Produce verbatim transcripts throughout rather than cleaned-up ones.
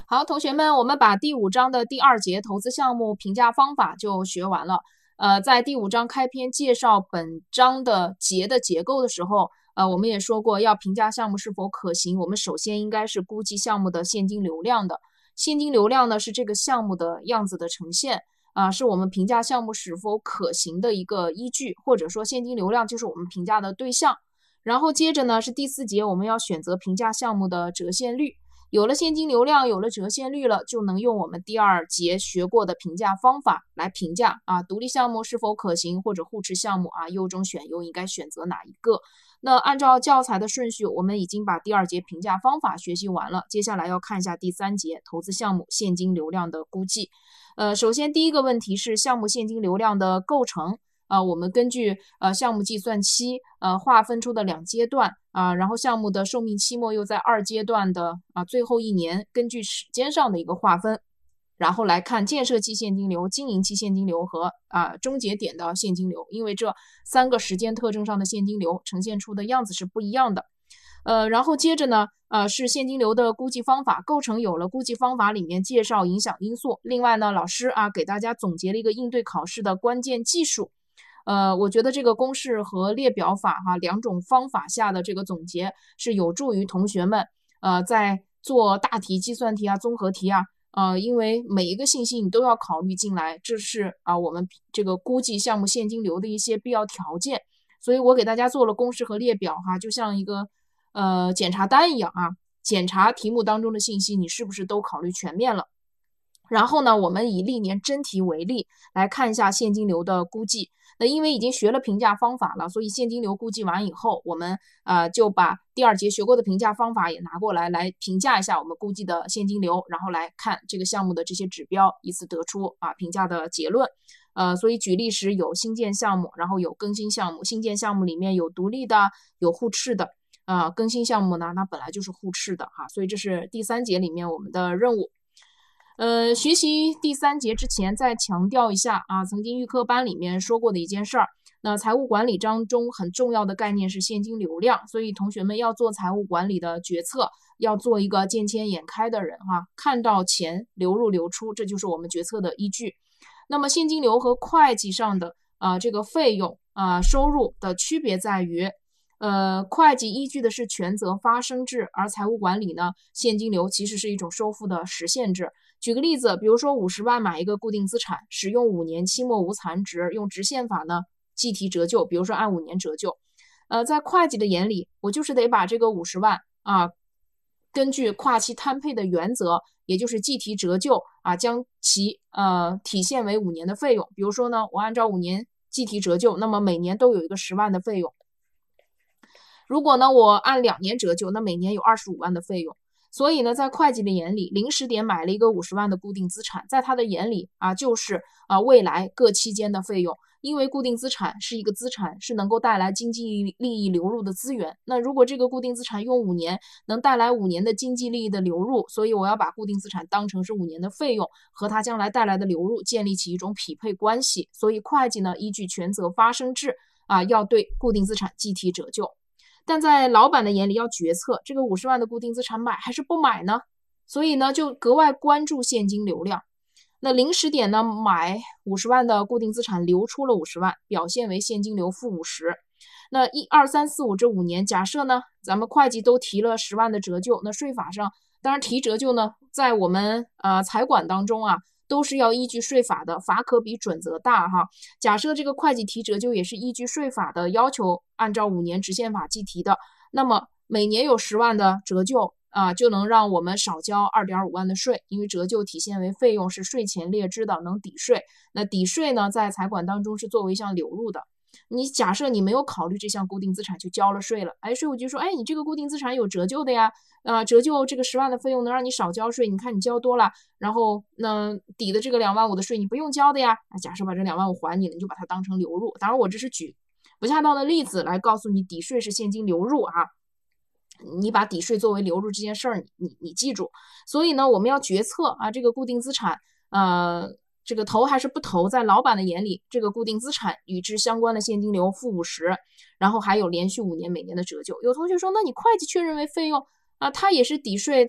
好，同学们，我们把第五章的第二节投资项目评价方法就学完了。呃，在第五章开篇介绍本章的节的结构的时候，呃，我们也说过，要评价项目是否可行，我们首先应该是估计项目的现金流量的。现金流量呢，是这个项目的样子的呈现，啊、呃，是我们评价项目是否可行的一个依据，或者说现金流量就是我们评价的对象。然后接着呢，是第四节，我们要选择评价项目的折现率。有了现金流量，有了折现率了，就能用我们第二节学过的评价方法来评价啊，独立项目是否可行，或者互斥项目啊，优中选优应该选择哪一个？那按照教材的顺序，我们已经把第二节评价方法学习完了，接下来要看一下第三节投资项目现金流量的估计。呃，首先第一个问题是项目现金流量的构成。啊、呃，我们根据呃项目计算期呃划分出的两阶段啊、呃，然后项目的寿命期末又在二阶段的啊、呃、最后一年，根据时间上的一个划分，然后来看建设期现金流、经营期现金流和啊、呃、终结点的现金流，因为这三个时间特征上的现金流呈现出的样子是不一样的。呃，然后接着呢，呃，是现金流的估计方法构成有了，估计方法里面介绍影响因素。另外呢，老师啊给大家总结了一个应对考试的关键技术。呃，我觉得这个公式和列表法哈两种方法下的这个总结是有助于同学们呃在做大题、计算题啊、综合题啊，呃，因为每一个信息你都要考虑进来，这是啊我们这个估计项目现金流的一些必要条件。所以我给大家做了公式和列表哈，就像一个呃检查单一样啊，检查题目当中的信息你是不是都考虑全面了。然后呢，我们以历年真题为例来看一下现金流的估计。那因为已经学了评价方法了，所以现金流估计完以后，我们呃就把第二节学过的评价方法也拿过来，来评价一下我们估计的现金流，然后来看这个项目的这些指标，以此得出啊评价的结论。呃，所以举例时有新建项目，然后有更新项目。新建项目里面有独立的，有互斥的。啊、呃，更新项目呢，那本来就是互斥的哈，所以这是第三节里面我们的任务。呃，学习第三节之前再强调一下啊，曾经预科班里面说过的一件事儿。那财务管理当中很重要的概念是现金流量，所以同学们要做财务管理的决策，要做一个见钱眼开的人哈、啊，看到钱流入流出，这就是我们决策的依据。那么现金流和会计上的啊这个费用啊收入的区别在于。呃，会计依据的是权责发生制，而财务管理呢，现金流其实是一种收付的实现制。举个例子，比如说五十万买一个固定资产，使用五年，期末无残值，用直线法呢计提折旧，比如说按五年折旧。呃，在会计的眼里，我就是得把这个五十万啊，根据跨期摊配的原则，也就是计提折旧啊，将其呃体现为五年的费用。比如说呢，我按照五年计提折旧，那么每年都有一个十万的费用。如果呢，我按两年折旧，那每年有二十五万的费用。所以呢，在会计的眼里，零时点买了一个五十万的固定资产，在他的眼里啊，就是啊未来各期间的费用。因为固定资产是一个资产，是能够带来经济利益流入的资源。那如果这个固定资产用五年，能带来五年的经济利益的流入，所以我要把固定资产当成是五年的费用，和它将来带来的流入建立起一种匹配关系。所以会计呢，依据权责发生制啊，要对固定资产计提折旧。但在老板的眼里要决策这个五十万的固定资产买还是不买呢？所以呢就格外关注现金流量。那零时点呢买五十万的固定资产流出了五十万，表现为现金流负五十。那一二三四五这五年，假设呢咱们会计都提了十万的折旧，那税法上当然提折旧呢在我们呃财管当中啊都是要依据税法的，法可比准则大哈。假设这个会计提折旧也是依据税法的要求，按照五年直线法计提的，那么每年有十万的折旧啊，就能让我们少交二点五万的税，因为折旧体现为费用是税前列支的，能抵税。那抵税呢，在财管当中是作为一项流入的。你假设你没有考虑这项固定资产就交了税了，哎，税务局说，哎，你这个固定资产有折旧的呀，呃，折旧这个十万的费用能让你少交税，你看你交多了，然后那抵的这个两万五的税你不用交的呀，假设把这两万五还你了，你就把它当成流入。当然我这是举不恰当的例子来告诉你，抵税是现金流入啊，你把抵税作为流入这件事儿，你你你记住。所以呢，我们要决策啊，这个固定资产，呃。这个投还是不投，在老板的眼里，这个固定资产与之相关的现金流负五十，然后还有连续五年每年的折旧。有同学说，那你会计确认为费用啊，它也是抵税，它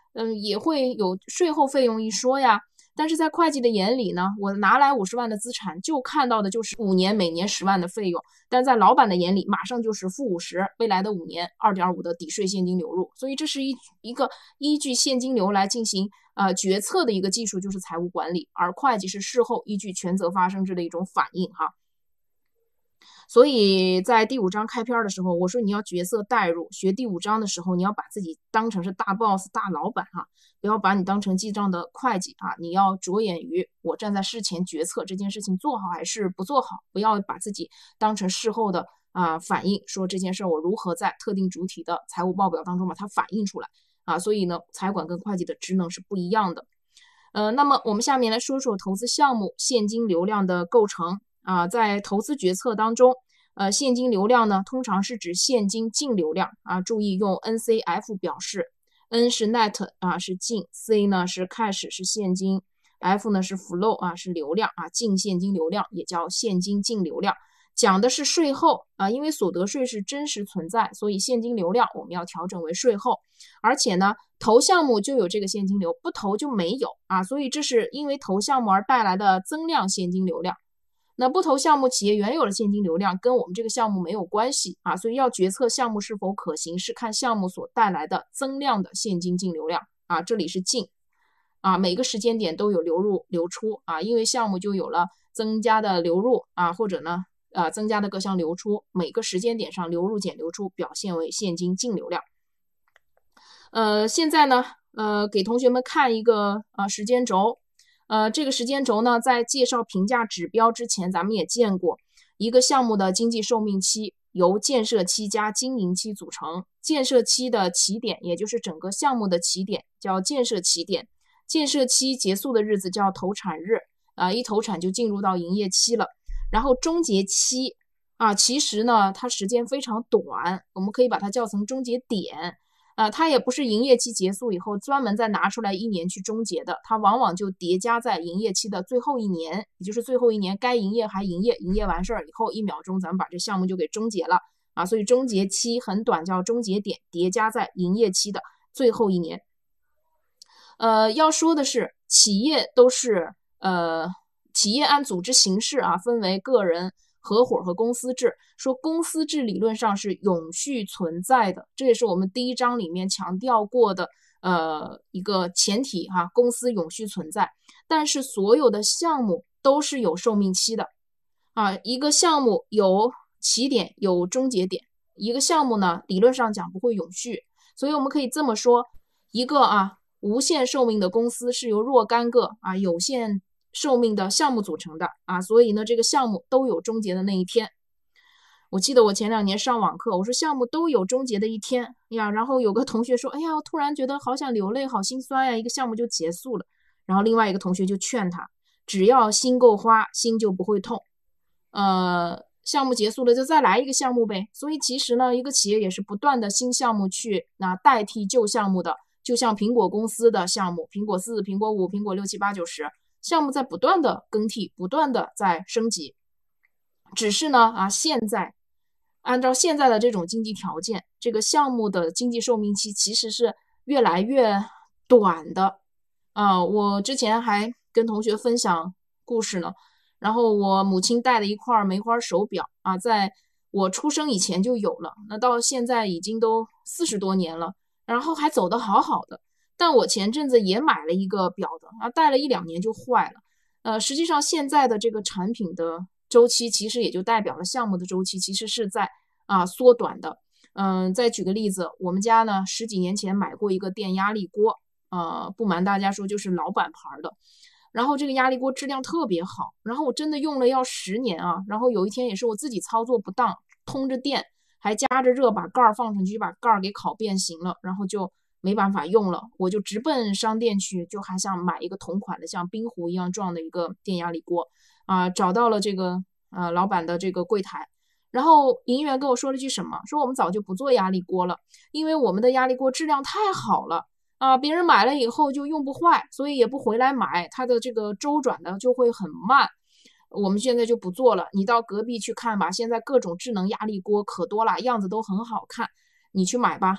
嗯，也会有税后费用一说呀。但是在会计的眼里呢，我拿来五十万的资产，就看到的就是五年每年十万的费用，但在老板的眼里，马上就是负五十，未来的五年二点五的抵税现金流入。所以这是一一个依据现金流来进行呃决策的一个技术，就是财务管理，而会计是事后依据权责发生制的一种反应哈。所以在第五章开篇的时候，我说你要角色代入，学第五章的时候，你要把自己当成是大 boss 大老板哈、啊，不要把你当成记账的会计啊，你要着眼于我站在事前决策这件事情做好还是不做好，不要把自己当成事后的啊反应，说这件事我如何在特定主体的财务报表当中把它反映出来啊，所以呢，财管跟会计的职能是不一样的。呃，那么我们下面来说说投资项目现金流量的构成。啊，在投资决策当中，呃，现金流量呢，通常是指现金净流量啊，注意用 N C F 表示 ，N 是 net 啊，是净 ，C 呢是 cash 是现金 ，F 呢是 flow 啊，是流量啊，净现金流量也叫现金净流量，讲的是税后啊，因为所得税是真实存在，所以现金流量我们要调整为税后，而且呢，投项目就有这个现金流，不投就没有啊，所以这是因为投项目而带来的增量现金流量。那不投项目企业原有的现金流量跟我们这个项目没有关系啊，所以要决策项目是否可行，是看项目所带来的增量的现金净流量啊，这里是净啊，每个时间点都有流入流出啊，因为项目就有了增加的流入啊，或者呢啊增加的各项流出，每个时间点上流入减流出表现为现金净流量。呃，现在呢，呃，给同学们看一个啊时间轴。呃，这个时间轴呢，在介绍评价指标之前，咱们也见过一个项目的经济寿命期由建设期加经营期组成。建设期的起点，也就是整个项目的起点，叫建设起点。建设期结束的日子叫投产日啊，一投产就进入到营业期了。然后终结期啊，其实呢，它时间非常短，我们可以把它叫成终结点。呃，它也不是营业期结束以后专门再拿出来一年去终结的，它往往就叠加在营业期的最后一年，也就是最后一年该营业还营业，营业完事儿以后一秒钟咱们把这项目就给终结了啊，所以终结期很短，叫终结点，叠加在营业期的最后一年。呃，要说的是，企业都是呃，企业按组织形式啊，分为个人、合伙和公司制，说公司制理论上是永续存在的，这也是我们第一章里面强调过的呃一个前提哈、啊，公司永续存在。但是所有的项目都是有寿命期的啊，一个项目有起点有终结点，一个项目呢理论上讲不会永续，所以我们可以这么说，一个啊无限寿命的公司是由若干个啊有限寿命的项目组成的啊，所以呢，这个项目都有终结的那一天。我记得我前两年上网课，我说项目都有终结的一天呀，然后有个同学说，哎呀，我突然觉得好想流泪，好心酸呀，一个项目就结束了。然后另外一个同学就劝他，只要心够花，心就不会痛。呃，项目结束了就再来一个项目呗。所以其实呢，一个企业也是不断的新项目去那代替旧项目的，就像苹果公司的项目，苹果四、苹果五、苹果六七八九十。项目在不断的更替，不断的在升级，只是呢啊，现在按照现在的这种经济条件，这个项目的经济寿命期其实是越来越短的啊。我之前还跟同学分享故事呢，然后我母亲戴的一块梅花手表啊，在我出生以前就有了，那到现在已经都四十多年了，然后还走得好好的。但我前阵子也买了一个表的啊，戴了一两年就坏了。呃，实际上现在的这个产品的周期其实也就代表了项目的周期其实是在啊缩短的。嗯、呃，再举个例子，我们家呢十几年前买过一个电压力锅，呃，不瞒大家说就是老板牌的。然后这个压力锅质量特别好，然后我真的用了要十年啊。然后有一天也是我自己操作不当，通着电还加着热，把盖儿放上去，把盖儿给烤变形了，然后就没办法用了，我就直奔商店去，就还想买一个同款的像冰壶一样壮的一个电压力锅啊、呃，找到了这个呃老板的这个柜台，然后营业员跟我说了句什么，说我们早就不做压力锅了，因为我们的压力锅质量太好了啊、呃，别人买了以后就用不坏，所以也不回来买，它的这个周转的就会很慢，我们现在就不做了，你到隔壁去看吧，现在各种智能压力锅可多了，样子都很好看，你去买吧。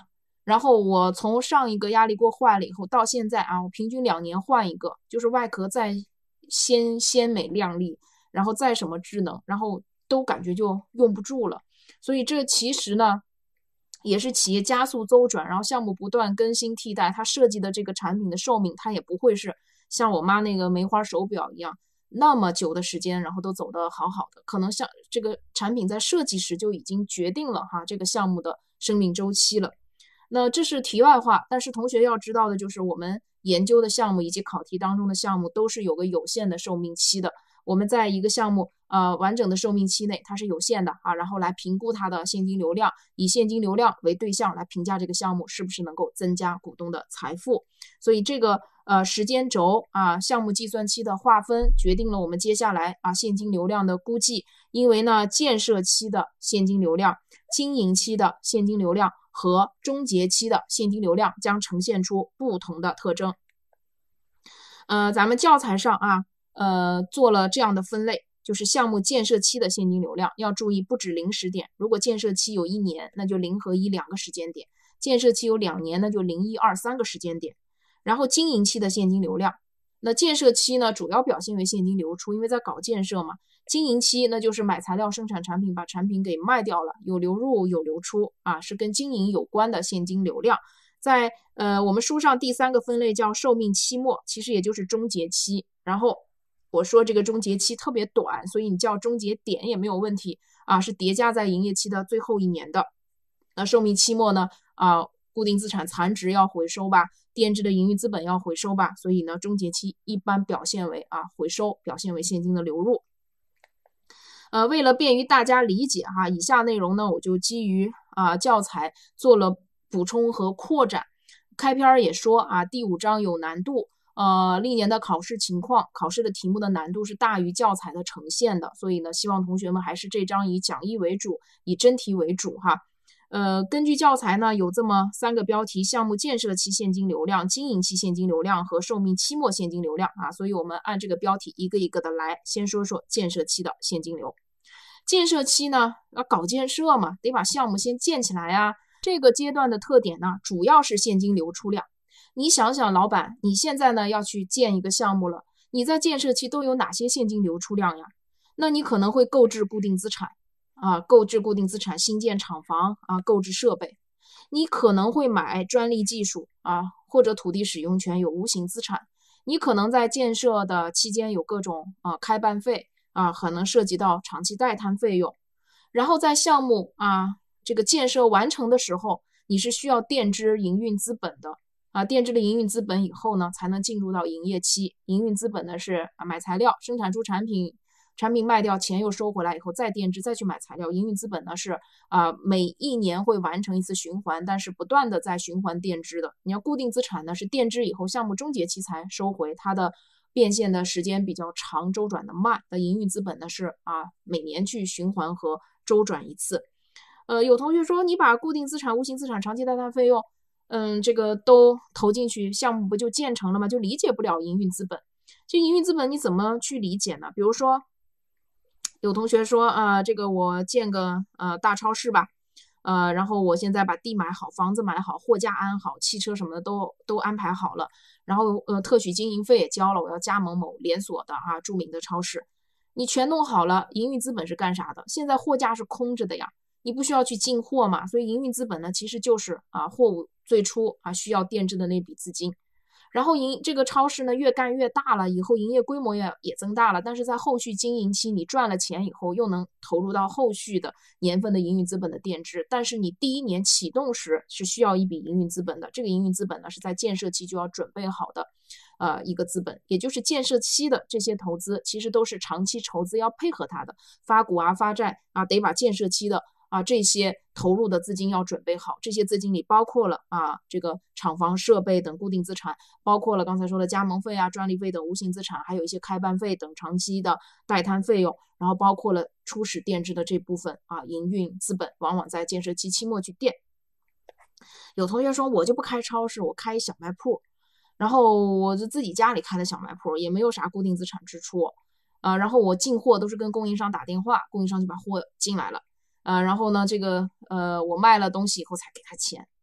然后我从上一个压力锅坏了以后到现在啊，我平均两年换一个，就是外壳再鲜鲜美亮丽，然后再什么智能，然后都感觉就用不住了。所以这其实呢，也是企业加速周转，然后项目不断更新替代，它设计的这个产品的寿命，它也不会是像我妈那个梅花手表一样那么久的时间，然后都走得好好的。可能像这个产品在设计时就已经决定了哈这个项目的生命周期了。那这是题外话，但是同学要知道的就是，我们研究的项目以及考题当中的项目都是有个有限的寿命期的。我们在一个项目呃完整的寿命期内，它是有限的啊，然后来评估它的现金流量，以现金流量为对象来评价这个项目是不是能够增加股东的财富。所以这个呃时间轴啊，项目计算期的划分决定了我们接下来啊现金流量的估计。因为呢，建设期的现金流量、经营期的现金流量和终结期的现金流量将呈现出不同的特征。呃，咱们教材上啊，呃，做了这样的分类，就是项目建设期的现金流量要注意不止零时点，如果建设期有一年，那就零和一两个时间点；建设期有两年，那就零一二三个时间点。然后经营期的现金流量，那建设期呢，主要表现为现金流出，因为在搞建设嘛。经营期那就是买材料生产产品，把产品给卖掉了，有流入有流出啊，是跟经营有关的现金流量。在呃我们书上第三个分类叫寿命期末，其实也就是终结期。然后我说这个终结期特别短，所以你叫终结点也没有问题啊，是叠加在营业期的最后一年的。那寿命期末呢啊，固定资产残值要回收吧，垫支的营运资本要回收吧，所以呢终结期一般表现为啊回收，表现为现金的流入。呃，为了便于大家理解哈，以下内容呢，我就基于啊教材做了补充和扩展。开篇也说啊，第五章有难度，呃，历年的考试情况，考试的题目的难度是大于教材的呈现的，所以呢，希望同学们还是这章以讲义为主，以真题为主哈。呃，根据教材呢，有这么三个标题：项目建设期现金流量、经营期现金流量和寿命期末现金流量啊。所以我们按这个标题一个一个的来，先说说建设期的现金流。建设期呢，要搞建设嘛，得把项目先建起来呀。这个阶段的特点呢，主要是现金流出量。你想想，老板，你现在呢要去建一个项目了，你在建设期都有哪些现金流出量呀？那你可能会购置固定资产。啊，购置固定资产，新建厂房啊，购置设备，你可能会买专利技术啊，或者土地使用权有无形资产，你可能在建设的期间有各种啊开办费啊，可能涉及到长期代摊费用，然后在项目啊这个建设完成的时候，你是需要垫支营运资本的啊，垫支了营运资本以后呢，才能进入到营业期。营运资本呢是啊买材料，生产出产品。产品卖掉，钱又收回来以后再垫支，再去买材料。营运资本呢是啊、呃、每一年会完成一次循环，但是不断的在循环垫支的。你要固定资产呢是垫支以后项目终结期才收回，它的变现的时间比较长，周转的慢。那营运资本呢是啊每年去循环和周转一次。呃，有同学说你把固定资产、无形资产、长期代摊费用，嗯，这个都投进去，项目不就建成了吗？就理解不了营运资本。这营运资本你怎么去理解呢？比如说。有同学说啊、呃，这个我建个呃大超市吧，呃，然后我现在把地买好，房子买好，货架安好，汽车什么的都都安排好了，然后呃特许经营费也交了，我要加盟某连锁的啊著名的超市，你全弄好了，营运资本是干啥的？现在货架是空着的呀，你不需要去进货嘛，所以营运资本呢其实就是啊货物最初啊需要垫支的那笔资金。然后营这个超市呢越干越大了，以后营业规模也也增大了，但是在后续经营期你赚了钱以后，又能投入到后续的年份的营运资本的垫支，但是你第一年启动时是需要一笔营运资本的，这个营运资本呢是在建设期就要准备好的，呃一个资本，也就是建设期的这些投资其实都是长期筹资要配合它的，发股啊发债啊得把建设期的啊，这些投入的资金要准备好，这些资金里包括了啊，这个厂房设备等固定资产，包括了刚才说的加盟费啊、专利费等无形资产，还有一些开办费等长期的代摊费用，然后包括了初始垫支的这部分啊，营运资本往往在建设期期末去垫。有同学说，我就不开超市，我开一小卖铺，然后我就自己家里开的小卖铺，也没有啥固定资产支出啊，然后我进货都是跟供应商打电话，供应商就把货进来了。呃，然后呢，这个呃，我卖了东西以后才给他钱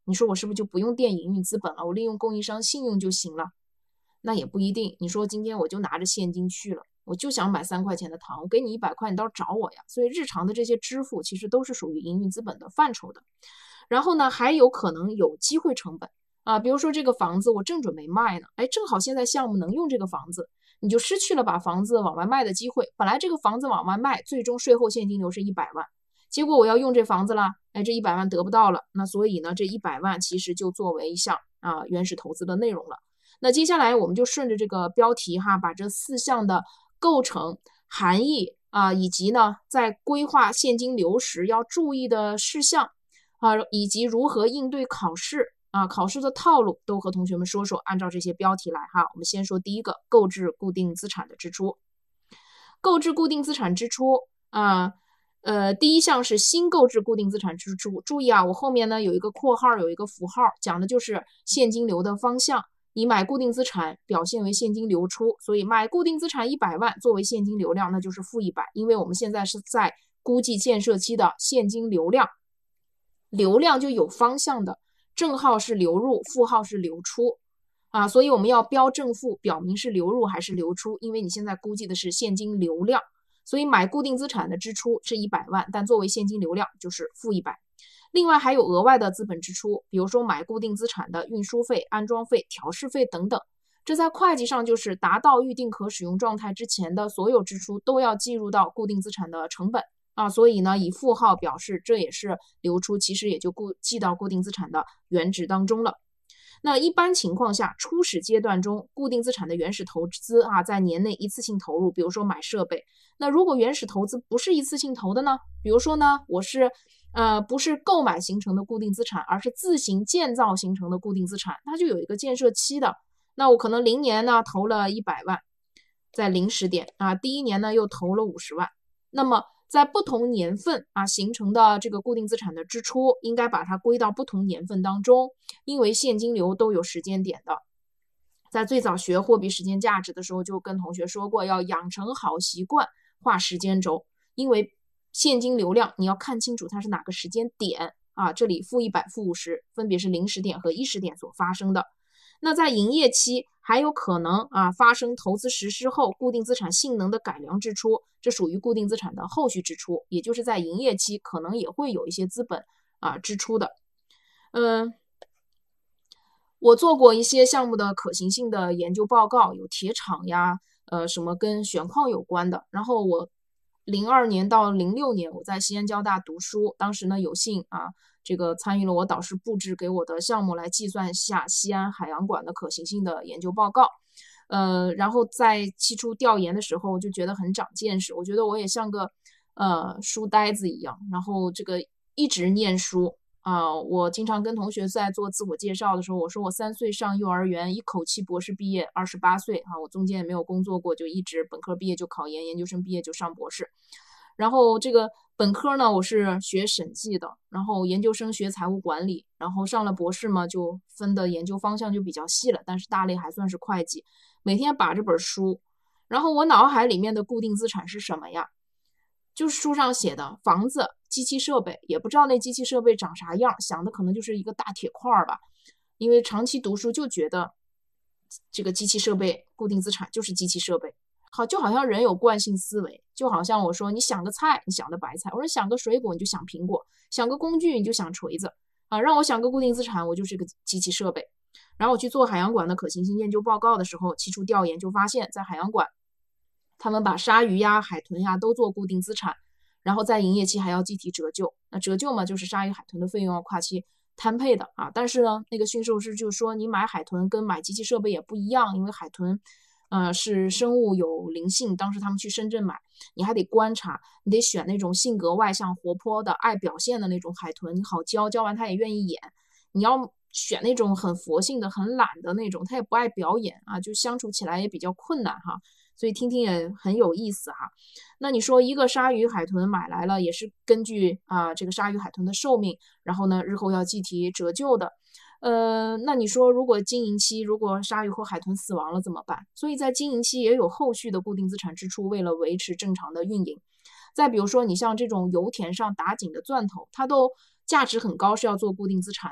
你说我是不是就不用垫营运资本了？我利用供应商信用就行了？那也不一定。你说今天我就拿着现金去了，我就想买三块钱的糖，我给你一百块，你倒是找我呀。所以日常的这些支付其实都是属于营运资本的范畴的。然后呢，还有可能有机会成本啊，比如说这个房子我正准备卖呢，哎，正好现在项目能用这个房子，你就失去了把房子往外卖的机会。本来这个房子往外卖，最终税后现金流是一百万，结果我要用这房子了，哎，这一百万得不到了，那所以呢，这一百万其实就作为一项啊原始投资的内容了。那接下来我们就顺着这个标题哈，把这四项的构成、含义啊，以及呢在规划现金流时要注意的事项啊，以及如何应对考试啊，考试的套路都和同学们说说，按照这些标题来哈。我们先说第一个，购置固定资产的支出。购置固定资产支出啊，呃，第一项是新购置固定资产支出。注意啊，我后面呢有一个括号，有一个符号，讲的就是现金流的方向。你买固定资产表现为现金流出，所以买固定资产一百万作为现金流量，那就是负一百，因为我们现在是在估计建设期的现金流量，流量就有方向的，正号是流入，负号是流出啊，所以我们要标正负，表明是流入还是流出，因为你现在估计的是现金流量，所以买固定资产的支出是一百万，但作为现金流量就是负一百。另外还有额外的资本支出，比如说买固定资产的运输费、安装费、调试费等等，这在会计上就是达到预定可使用状态之前的所有支出都要计入到固定资产的成本啊，所以呢以负号表示这也是流出，其实也就固记到固定资产的原值当中了。那一般情况下，初始阶段中固定资产的原始投资啊，在年内一次性投入，比如说买设备。那如果原始投资不是一次性投的呢？比如说呢，我是呃不是购买形成的固定资产，而是自行建造形成的固定资产，它就有一个建设期的。那我可能零年呢投了一百万，在零时点啊，第一年呢又投了五十万，那么在不同年份啊形成的这个固定资产的支出，应该把它归到不同年份当中，因为现金流都有时间点的。在最早学货币时间价值的时候，就跟同学说过，要养成好习惯，画时间轴，因为现金流量你要看清楚它是哪个时间点啊，这里负一百、负五十，分别是零时点和一时点所发生的。那在营业期还有可能啊发生投资实施后固定资产性能的改良支出，这属于固定资产的后续支出，也就是在营业期可能也会有一些资本啊支出的。嗯，我做过一些项目的可行性的研究报告，有铁厂呀，呃，什么跟选矿有关的。然后我零二年到零六年我在西安交大读书，当时呢有幸啊，这个参与了我导师布置给我的项目来计算一下西安海洋馆的可行性的研究报告。呃，然后在期初调研的时候就觉得很长见识，我觉得我也像个呃书呆子一样，然后这个一直念书。啊、呃，我经常跟同学在做自我介绍的时候，我说我三岁上幼儿园，一口气博士毕业，二十八岁啊，我中间也没有工作过，就一直本科毕业就考研，研究生毕业就上博士。然后这个本科呢，我是学审计的，然后研究生学财务管理，然后上了博士嘛，就分的研究方向就比较细了，但是大类还算是会计。每天把这本书，然后我脑海里面的固定资产是什么呀？就是书上写的房子、机器设备，也不知道那机器设备长啥样，想的可能就是一个大铁块吧。因为长期读书就觉得这个机器设备固定资产就是机器设备，好，就好像人有惯性思维，就好像我说你想个菜，你想的白菜；我说想个水果，你就想苹果；想个工具，你就想锤子啊。让我想个固定资产，我就是个机器设备。然后我去做海洋馆的可行性研究报告的时候，期初调研就发现，在海洋馆，他们把鲨鱼呀、海豚呀都做固定资产，然后在营业期还要计提折旧。那折旧嘛，就是鲨鱼、海豚的费用要跨期摊配的啊。但是呢，那个驯兽师就说，你买海豚跟买机器设备也不一样，因为海豚，呃，是生物有灵性。当时他们去深圳买，你还得观察，你得选那种性格外向、活泼的、爱表现的那种海豚，你好教，教完他也愿意演。你要选那种很佛性的、很懒的那种，他也不爱表演啊，就相处起来也比较困难哈。所以听听也很有意思哈。那你说一个鲨鱼海豚买来了，也是根据啊、呃、这个鲨鱼海豚的寿命，然后呢日后要计提折旧的。呃，那你说如果经营期如果鲨鱼或海豚死亡了怎么办？所以在经营期也有后续的固定资产支出，为了维持正常的运营。再比如说你像这种油田上打井的钻头，它都价值很高，是要做固定资产的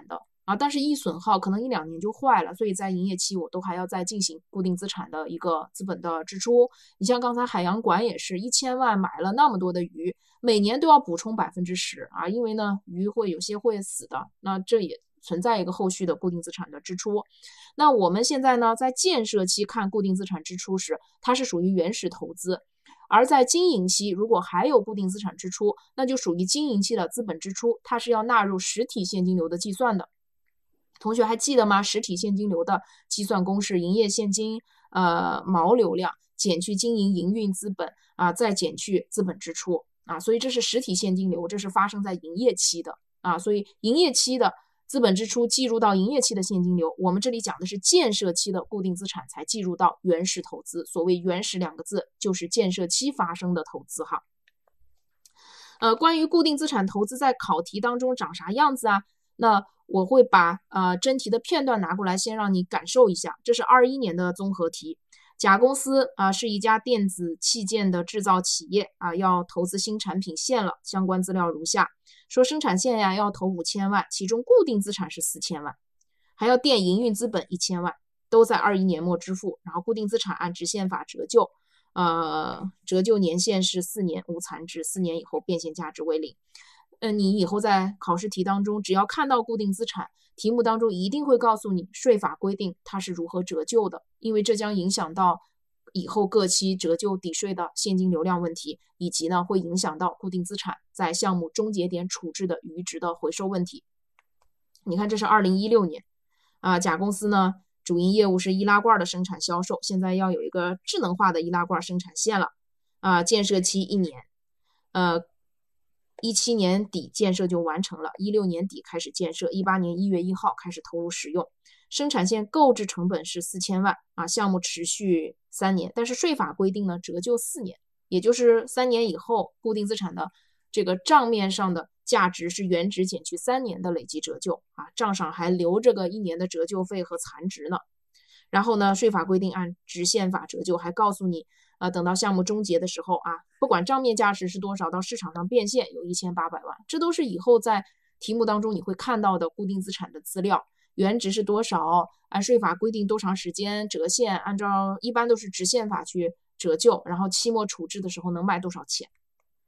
啊，但是易损耗可能一两年就坏了，所以在营业期我都还要再进行固定资产的一个资本的支出。你像刚才海洋馆也是一千万买了那么多的鱼，每年都要补充百分之十啊，因为呢鱼会有些会死的，那这也存在一个后续的固定资产的支出。那我们现在呢在建设期看固定资产支出时，它是属于原始投资。而在经营期，如果还有固定资产支出，那就属于经营期的资本支出，它是要纳入实体现金流的计算的。同学还记得吗？实体现金流的计算公式：营业现金呃毛流量减去经营营运资本啊，再减去资本支出啊，所以这是实体现金流，这是发生在营业期的啊，所以营业期的资本支出计入到营业期的现金流，我们这里讲的是建设期的固定资产才计入到原始投资。所谓原始两个字，就是建设期发生的投资哈。呃，关于固定资产投资在考题当中长啥样子啊？那我会把呃真题的片段拿过来，先让你感受一下。这是二一年的综合题。甲公司啊、呃、是一家电子器件的制造企业啊、呃，要投资新产品线了。相关资料如下：说生产线呀要投五千万，其中固定资产是四千万，还要垫营运资本一千万，都在二一年末支付。然后固定资产按直线法折旧，呃，折旧年限是四年，无残值，四年以后变现价值为零。呃，你以后在考试题当中，只要看到固定资产，题目当中一定会告诉你税法规定它是如何折旧的，因为这将影响到以后各期折旧抵税的现金流量问题，以及呢会影响到固定资产在项目终结点处置的余值的回收问题。你看，这是二零一六年啊，甲公司呢主营业务是易拉罐的生产销售，现在要有一个智能化的易拉罐生产线了啊，建设期一年，呃。一七年底建设就完成了，一六年底开始建设，一八年一月一号开始投入使用。生产线购置成本是四千万啊，项目持续三年，但是税法规定呢，折旧四年，也就是三年以后，固定资产的这个账面上的价值是原值减去三年的累计折旧啊，账上还留着个一年的折旧费和残值呢。然后呢，税法规定按直线法折旧，还告诉你。呃，等到项目终结的时候啊，不管账面价值是多少，到市场上变现有一千八百万，这都是以后在题目当中你会看到的固定资产的资料。原值是多少？按税法规定多长时间折现？按照一般都是直线法去折旧，然后期末处置的时候能卖多少钱？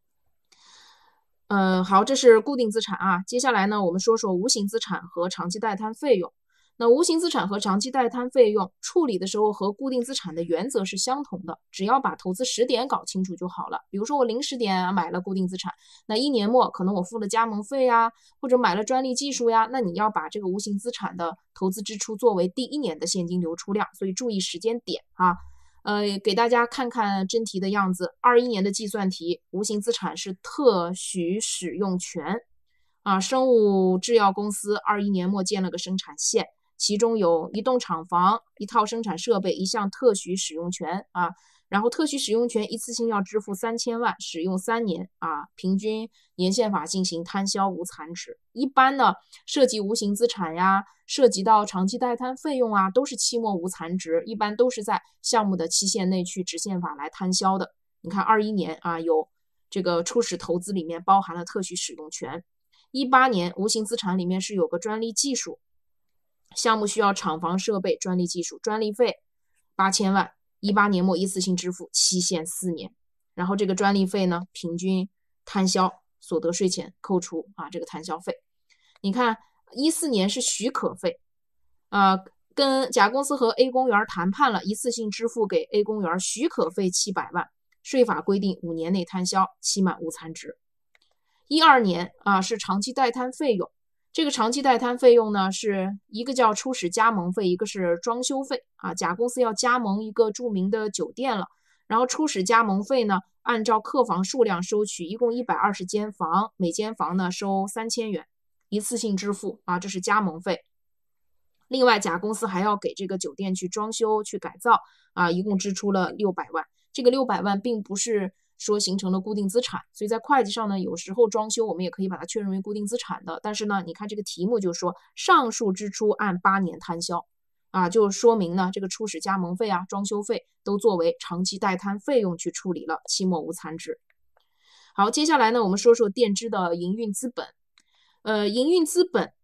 嗯，好，这是固定资产啊。接下来呢，我们说说无形资产和长期待摊费用。那无形资产和长期待摊费用处理的时候和固定资产的原则是相同的，只要把投资时点搞清楚就好了。比如说我零时点买了固定资产，那一年末可能我付了加盟费呀，或者买了专利技术呀，那你要把这个无形资产的投资支出作为第一年的现金流出量，所以注意时间点啊。呃，给大家看看真题的样子，二一年的计算题，无形资产是特许使用权啊，生物制药公司二一年末建了个生产线。其中有一栋厂房、一套生产设备、一项特许使用权啊，然后特许使用权一次性要支付三千万，使用三年啊，平均年限法进行摊销无残值。一般呢，涉及无形资产呀，涉及到长期待摊费用啊，都是期末无残值，一般都是在项目的期限内去直线法来摊销的。你看二一年啊，有这个初始投资里面包含了特许使用权，一八年无形资产里面是有个专利技术。项目需要厂房设备、专利技术，专利费八千万，一八年末一次性支付，期限四年。然后这个专利费呢，平均摊销，所得税前扣除啊，这个摊销费。你看，一四年是许可费，呃，跟甲公司和 A 公园谈判了，一次性支付给 A 公园许可费七百万，税法规定五年内摊销，期满无残值。一二年啊，是长期待摊费用。这个长期待摊费用呢，是一个叫初始加盟费，一个是装修费啊。甲公司要加盟一个著名的酒店了，然后初始加盟费呢，按照客房数量收取，一共一百二十间房，每间房呢收三千元，一次性支付啊，这是加盟费。另外，甲公司还要给这个酒店去装修、去改造啊，一共支出了六百万。这个六百万并不是说形成了固定资产，所以在会计上呢，有时候装修我们也可以把它确认为固定资产的。但是呢，你看这个题目就说上述支出按八年摊销啊，就说明呢这个初始加盟费啊、装修费都作为长期待摊费用去处理了，期末无残值。好，接下来呢，我们说说电支的营运资本。呃，营运资本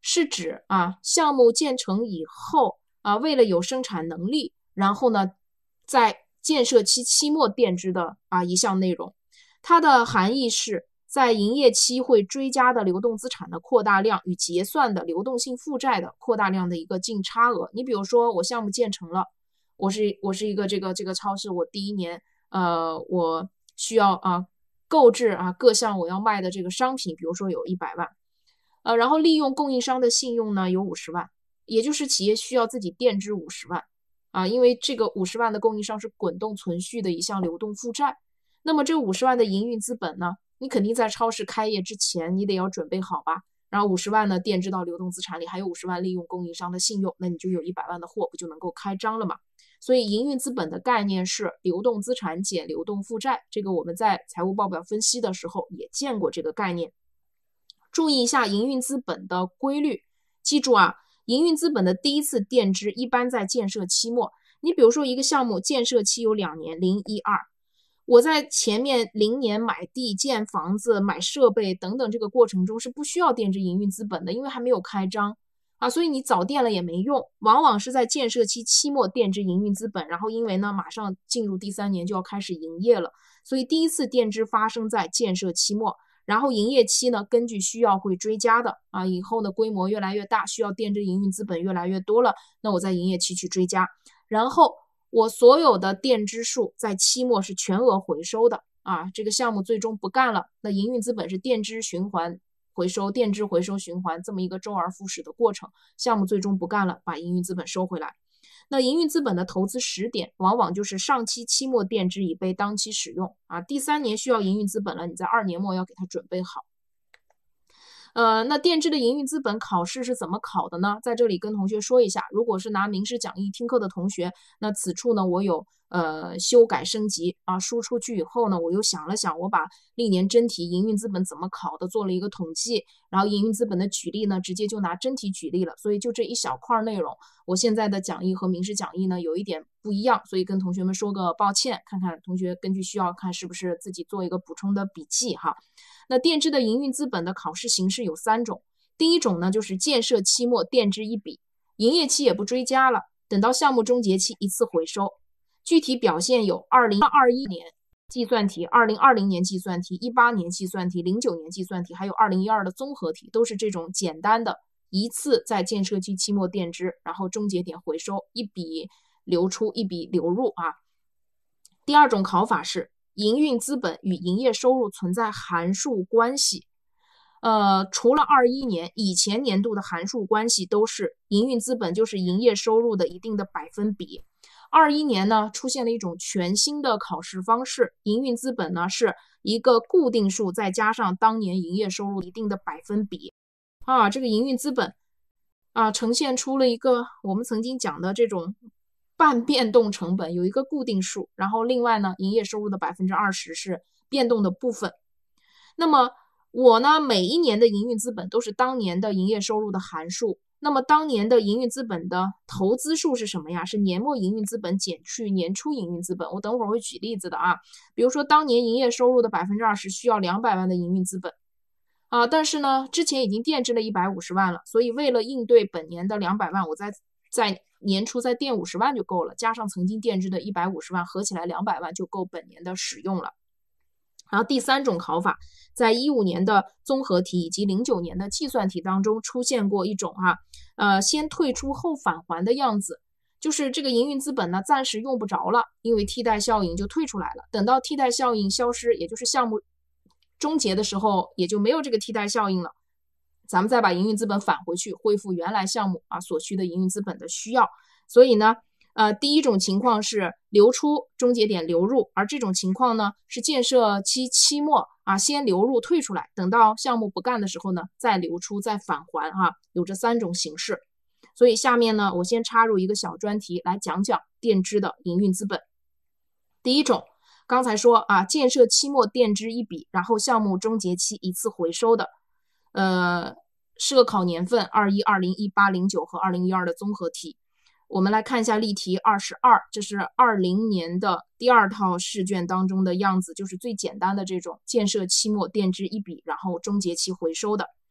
是指啊项目建成以后啊，为了有生产能力，然后呢在建设期期末垫支的啊一项内容。它的含义是在营业期会追加的流动资产的扩大量与结算的流动性负债的扩大量的一个净差额。你比如说我项目建成了，我是我是一个这个这个超市，我第一年呃我需要啊购置啊各项我要卖的这个商品，比如说有一百万，呃然后利用供应商的信用呢有五十万，也就是企业需要自己垫支五十万啊，因为这个五十万的供应商是滚动存续的一项流动负债。那么这五十万的营运资本呢，你肯定在超市开业之前你得要准备好吧，然后五十万呢垫支到流动资产里，还有五十万利用供应商的信用，那你就有一百万的货，不就能够开张了嘛？所以营运资本的概念是流动资产减流动负债，这个我们在财务报表分析的时候也见过这个概念。注意一下营运资本的规律，记住啊，营运资本的第一次垫支一般在建设期末。你比如说一个项目建设期有两年，零一二，我在前面零年买地、建房子、买设备等等这个过程中是不需要垫支营运资本的，因为还没有开张啊，所以你早垫了也没用，往往是在建设期期末垫支营运资本，然后因为呢马上进入第三年就要开始营业了，所以第一次垫支发生在建设期末，然后营业期呢根据需要会追加的啊，以后的规模越来越大，需要垫支营运资本越来越多了，那我在营业期去追加，然后我所有的垫支数在期末是全额回收的啊，这个项目最终不干了，那营运资本是垫支循环回收，垫支回收循环这么一个周而复始的过程，项目最终不干了，把营运资本收回来。那营运资本的投资时点往往就是上期期末垫支已被当期使用啊，第三年需要营运资本了，你在二年末要给它准备好。呃，那垫支的营运资本考试是怎么考的呢？在这里跟同学说一下，如果是拿名师讲义听课的同学，那此处呢我有呃修改升级啊，输出去以后呢，我又想了想，我把历年真题营运资本怎么考的做了一个统计，然后营运资本的举例呢，直接就拿真题举例了，所以就这一小块内容，我现在的讲义和名师讲义呢有一点不一样，所以跟同学们说个抱歉，看看同学根据需要看是不是自己做一个补充的笔记哈。那垫支的营运资本的考试形式有三种，第一种呢就是建设期末垫支一笔，营业期也不追加了，等到项目终结期一次回收。具体表现有二零二一年计算题、二零二零年计算题、一八年计算题、零九年计算题，还有二零一二的综合题，都是这种简单的一次在建设期期末垫支，然后终结点回收，一笔流出一笔流入啊。第二种考法是营运资本与营业收入存在函数关系，呃，除了二一年，以前年度的函数关系都是营运资本就是营业收入的一定的百分比。二一年呢，出现了一种全新的考试方式，营运资本呢是一个固定数再加上当年营业收入一定的百分比啊，这个营运资本啊呈现出了一个我们曾经讲的这种半变动成本，有一个固定数，然后另外呢，营业收入的百分之二十是变动的部分。那么我呢，每一年的营运资本都是当年的营业收入的函数。那么当年的营运资本的投资数是什么呀？是年末营运资本减去年初营运资本。我等会儿会举例子的啊。比如说当年营业收入的百分之二十需要两百万的营运资本啊，但是呢，之前已经垫支了一百五十万了，所以为了应对本年的两百万，我在在年初再垫五十万就够了，加上曾经垫支的一百五十万，合起来两百万就够本年的使用了。然后第三种考法，在一五年的综合题以及零九年的计算题当中出现过一种啊，呃，先退出后返还的样子，就是这个营运资本呢暂时用不着了，因为替代效应就退出来了，等到替代效应消失，也就是项目终结的时候，也就没有这个替代效应了，咱们再把营运资本返回去，恢复原来项目啊所需的营运资本的需要。所以呢呃，第一种情况是流出，终结点流入，而这种情况呢是建设期期末啊，先流入退出来，等到项目不干的时候呢，再流出再返还哈、啊，有这三种形式。所以下面呢，我先插入一个小专题来讲讲垫支的营运资本。第一种，刚才说啊，建设期末垫支一笔，然后项目终结期一次回收的，呃，设考年份二一、二零、一八、零九和二零一二的综合题。我们来看一下例题二十二，这是二零年的第二套试卷当中的样子，就是最简单的这种建设期末垫支一笔，然后终结期回收的。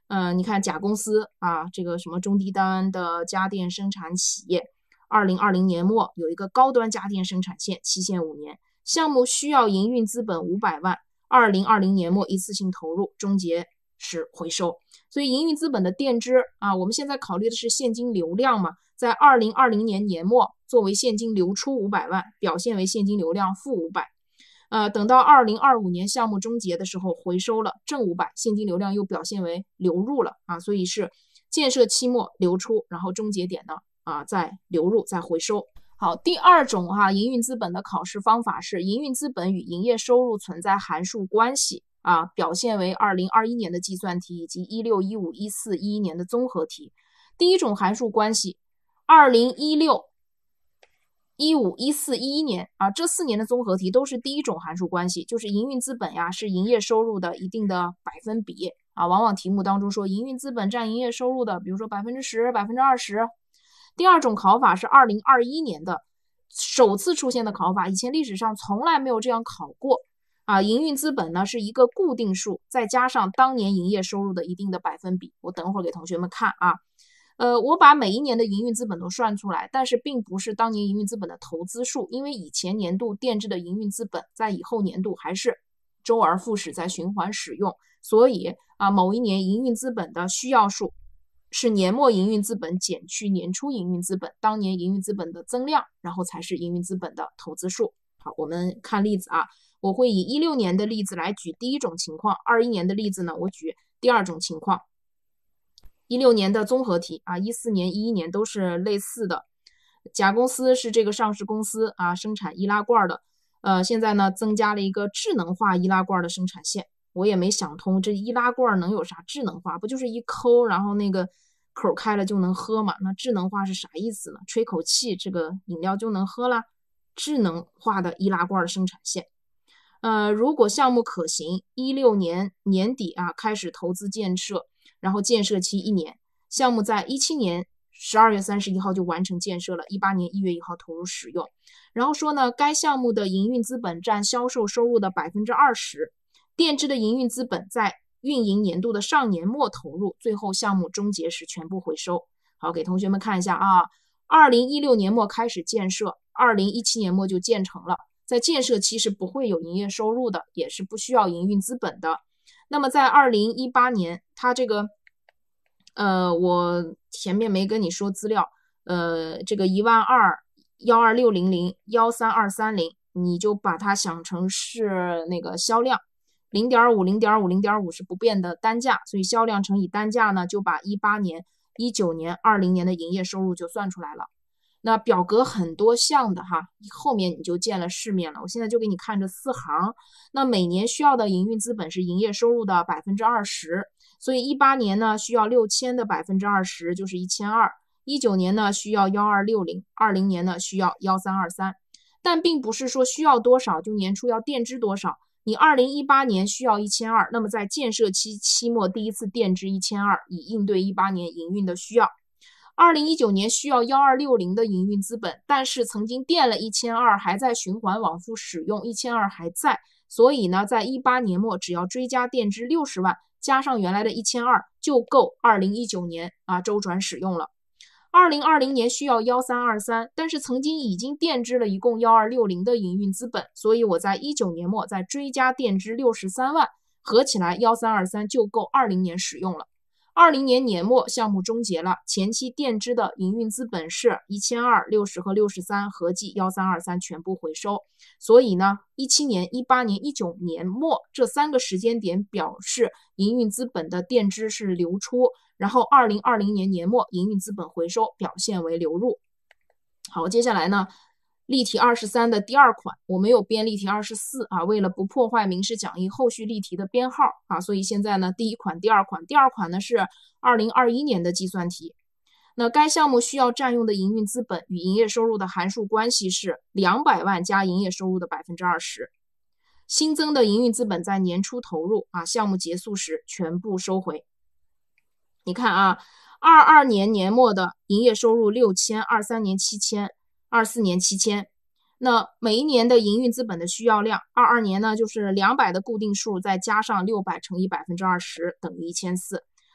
呃，你看甲公司啊，这个什么中低端的家电生产企业，二零二零年末有一个高端家电生产线，期限五年，项目需要营运资本五百万，二零二零年末一次性投入，终结时回收。所以营运资本的垫支啊，我们现在考虑的是现金流量嘛，在二零二零年年末作为现金流出五百万，表现为现金流量负五百。呃，等到二零二五年项目终结的时候回收了正五百，现金流量又表现为流入了啊，所以是建设期末流出，然后终结点呢啊再流入再回收。好，第二种哈、啊、营运资本的考试方法是营运资本与营业收入存在函数关系啊，表现为二零二一年的计算题以及一六、一五、一四、一一年的综合题。第一种函数关系，二零一六、一五、一四、一一年啊，这四年的综合题都是第一种函数关系，就是营运资本呀是营业收入的一定的百分比啊，往往题目当中说营运资本占营业收入的，比如说百分之十、百分之二十。第二种考法是二零二一年的首次出现的考法，以前历史上从来没有这样考过啊。营运资本呢是一个固定数，再加上当年营业收入的一定的百分比。我等会儿给同学们看啊。呃，我把每一年的营运资本都算出来，但是并不是当年营运资本的投资数，因为以前年度垫支的营运资本在以后年度还是周而复始在循环使用，所以啊，某一年营运资本的需要数是年末营运资本减去年初营运资本，当年营运资本的增量，然后才是营运资本的投资数。好，我们看例子啊，我会以一六年的例子来举第一种情况，二一年的例子呢，我举第二种情况。一六年的综合题啊，一四年、一一年都是类似的。甲公司是这个上市公司啊，生产易拉罐的，呃，现在呢增加了一个智能化易拉罐的生产线。我也没想通，这易拉罐能有啥智能化？不就是一抠，然后那个口开了就能喝嘛？那智能化是啥意思呢？吹口气，这个饮料就能喝啦？智能化的易拉罐的生产线。呃，如果项目可行，一六年年底啊开始投资建设，然后建设期一年，项目在一七年十二月三十一号就完成建设了，一八年一月一号投入使用。然后说呢，该项目的营运资本占销售收入的百分之二十。垫支的营运资本在运营年度的上年末投入，最后项目终结时全部回收。好，给同学们看一下啊，二零一六年末开始建设，二零一七年末就建成了。在建设期是不会有营业收入的，也是不需要营运资本的。那么在二零一八年，它这个呃，我前面没跟你说资料，呃，这个一万二、一二六零零、一三二三零，你就把它想成是那个销量。零点五 零点五 零点五是不变的单价，所以销量乘以单价呢，就把一八年、一九年、二零年的营业收入就算出来了。那表格很多项的哈，后面你就见了世面了。我现在就给你看这四行。那每年需要的营运资本是营业收入的百分之二十，所以一八年呢需要六千的百分之二十就是一千二，一九年呢需要一二六零，二零年呢需要一三二三。但并不是说需要多少就年初要垫支多少。你二零一八年需要一千二，那么在建设期期末第一次垫支一千二，以应对一八年营运的需要。二零一九年需要一二六零的营运资本，但是曾经垫了一千二，还在循环往复使用，一千二还在，所以呢，在一八年末只要追加垫支六十万，加上原来的一千二，就够二零一九年啊周转使用了。二零二零年需要一三二三，但是曾经已经垫支了一共一二六零的营运资本，所以我在一九年末再追加垫支六十三万，合起来一三二三就够二零年使用了。二零年年末项目终结了，前期垫支的营运资本是一千二、六十和六十三，合计一三二三全部回收。所以呢，一七年、一八年、一九年末这三个时间点表示营运资本的垫支是流出，然后二零二零年年末营运资本回收表现为流入。好，接下来呢，例题二十三的第二款，我没有编例题二十四啊，为了不破坏名师讲义后续例题的编号啊，所以现在呢，第一款、第二款，第二款呢是二零二一年的计算题。那该项目需要占用的营运资本与营业收入的函数关系是两百万加营业收入的百分之二十。新增的营运资本在年初投入啊，项目结束时全部收回。你看啊，二二年年末的营业收入六千，二三年七千，二四年七千。那每一年的营运资本的需要量，二二年呢就是两百的固定数，再加上六百乘以百分之二十等于一千四。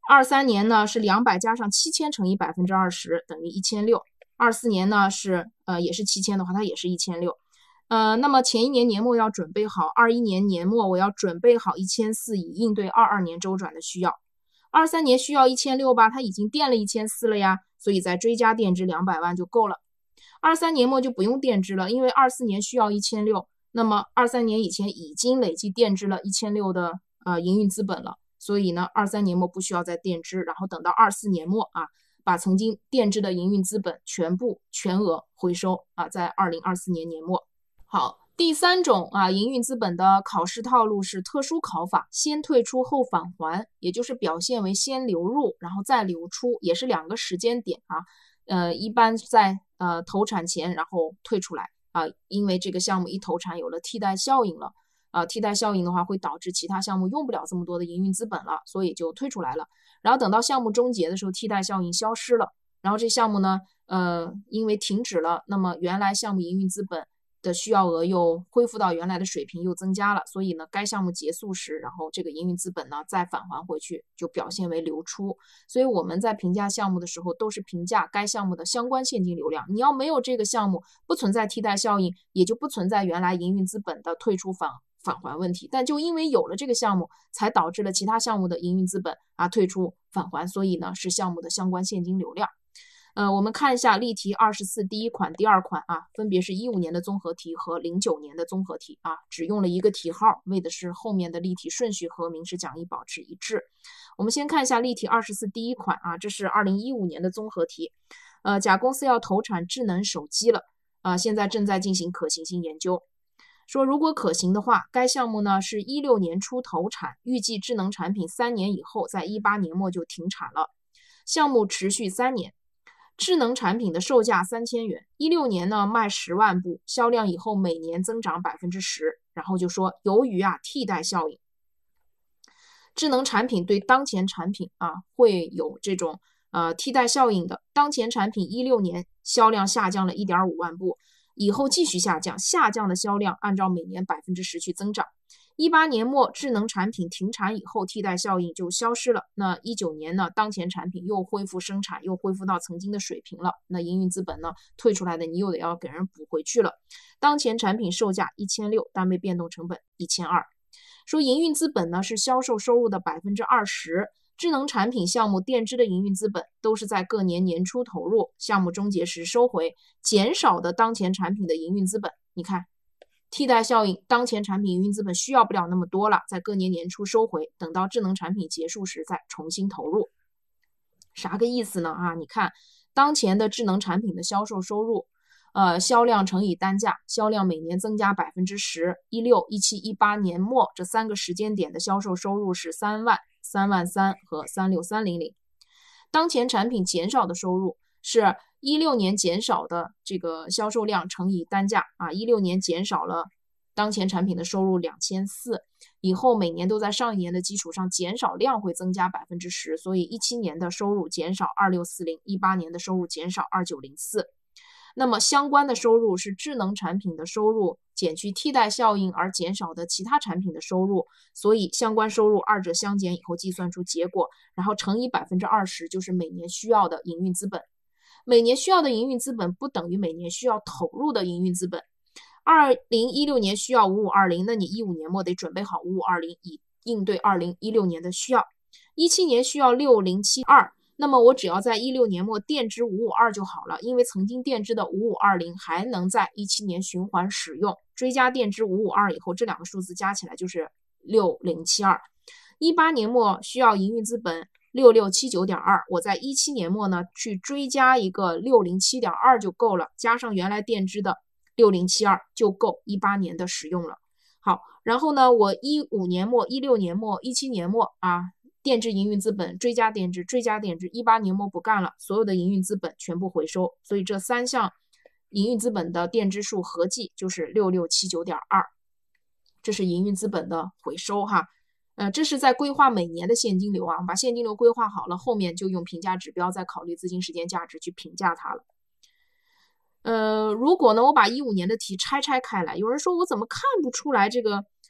二三年呢是两百加上七千乘以百分之二十等于一千六，二四年呢是呃也是七千的话，它也是一千六。呃，那么前一年年末要准备好，二一年年末我要准备好一千四，以应对二二年周转的需要。二三年需要一千六吧，它已经垫了一千四了呀，所以再追加垫支两百万就够了。二三年末就不用垫支了，因为二四年需要一千六，那么二三年以前已经累计垫支了一千六的呃营运资本了，所以呢二三年末不需要再垫支，然后等到二四年末啊，把曾经垫支的营运资本全部全额回收啊，在二零二四年年末。好，第三种啊，营运资本的考试套路是特殊考法，先退出后返还，也就是表现为先流入，然后再流出，也是两个时间点啊。呃，一般在呃投产前，然后退出来啊，因为这个项目一投产有了替代效应了啊，替代效应的话会导致其他项目用不了这么多的营运资本了，所以就退出来了。然后等到项目终结的时候，替代效应消失了，然后这项目呢，呃，因为停止了，那么原来项目营运资本的需要额又恢复到原来的水平，又增加了，所以呢，该项目结束时，然后这个营运资本呢再返还回去，就表现为流出。所以我们在评价项目的时候，都是评价该项目的相关现金流量。你要没有这个项目，不存在替代效应，也就不存在原来营运资本的退出返返还问题。但就因为有了这个项目，才导致了其他项目的营运资本啊退出返还，所以呢是项目的相关现金流量。呃，我们看一下例题二十四第一款、第二款啊，分别是一五年的综合题和零九年的综合题啊，只用了一个题号，为的是后面的例题顺序和明示讲义保持一致。我们先看一下例题二十四第一款啊，这是二零一五年的综合题。呃，甲公司要投产智能手机了啊，现在正在进行可行性研究。说如果可行的话，该项目呢是一六年初投产，预计智能产品三年以后，在一八年末就停产了。项目持续三年。智能产品的售价三千元，一六年呢卖十万部，销量以后每年增长百分之十。然后就说，由于啊替代效应，智能产品对当前产品啊会有这种呃替代效应的。当前产品一六年销量下降了一点五万部，以后继续下降，下降的销量按照每年百分之十去增长。一八年末智能产品停产以后，替代效应就消失了。那一九年呢，当前产品又恢复生产，又恢复到曾经的水平了。那营运资本呢退出来的，你又得要给人补回去了。当前产品售价一千六，单位变动成本一千二。说营运资本呢是销售收入的百分之二十。智能产品项目垫支的营运资本都是在各年年初投入，项目终结时收回，减少的当前产品的营运资本。你看。替代效应，当前产品营运资本需要不了那么多了，在各年年初收回，等到智能产品结束时再重新投入。啥个意思呢？啊，你看当前的智能产品的销售收入，呃，销量乘以单价，销量每年增加百分之十，一六、一七、一八年末这三个时间点的销售收入是三万、三万三和三六三零零。当前产品减少的收入是一六年减少的这个销售量乘以单价啊，一六年减少了当前产品的收入两千四，以后每年都在上一年的基础上减少量会增加百分之十，所以一七年的收入减少二六四零，一八年的收入减少二九零四。那么相关的收入是智能产品的收入减去替代效应而减少的其他产品的收入，所以相关收入二者相减以后计算出结果，然后乘以百分之二十就是每年需要的营运资本。每年需要的营运资本不等于每年需要投入的营运资本。二零一六年需要五五二零，那你一五年末得准备好五五二零，以应对二零一六年的需要。一七年需要六零七二，那么我只要在一六年末垫支五五二就好了，因为曾经垫支的五五二零还能在一七年循环使用，追加垫支五五二以后，这两个数字加起来就是六零七二。一八年末需要营运资本六六七九点二，我在一七年末呢去追加一个六零七点二就够了，加上原来垫支的六零七二就够一八年的使用了。好，然后呢，我一五年末、一六年末、一七年末啊，垫支营运资本追加垫支、追加垫支，一八年末不干了，所有的营运资本全部回收，所以这三项营运资本的垫支数合计就是六六七九点二，这是营运资本的回收哈。呃，这是在规划每年的现金流啊，把现金流规划好了，后面就用评价指标再考虑资金时间价值去评价它了。呃，如果呢，我把一五年的题拆拆开来，有人说我怎么看不出来这个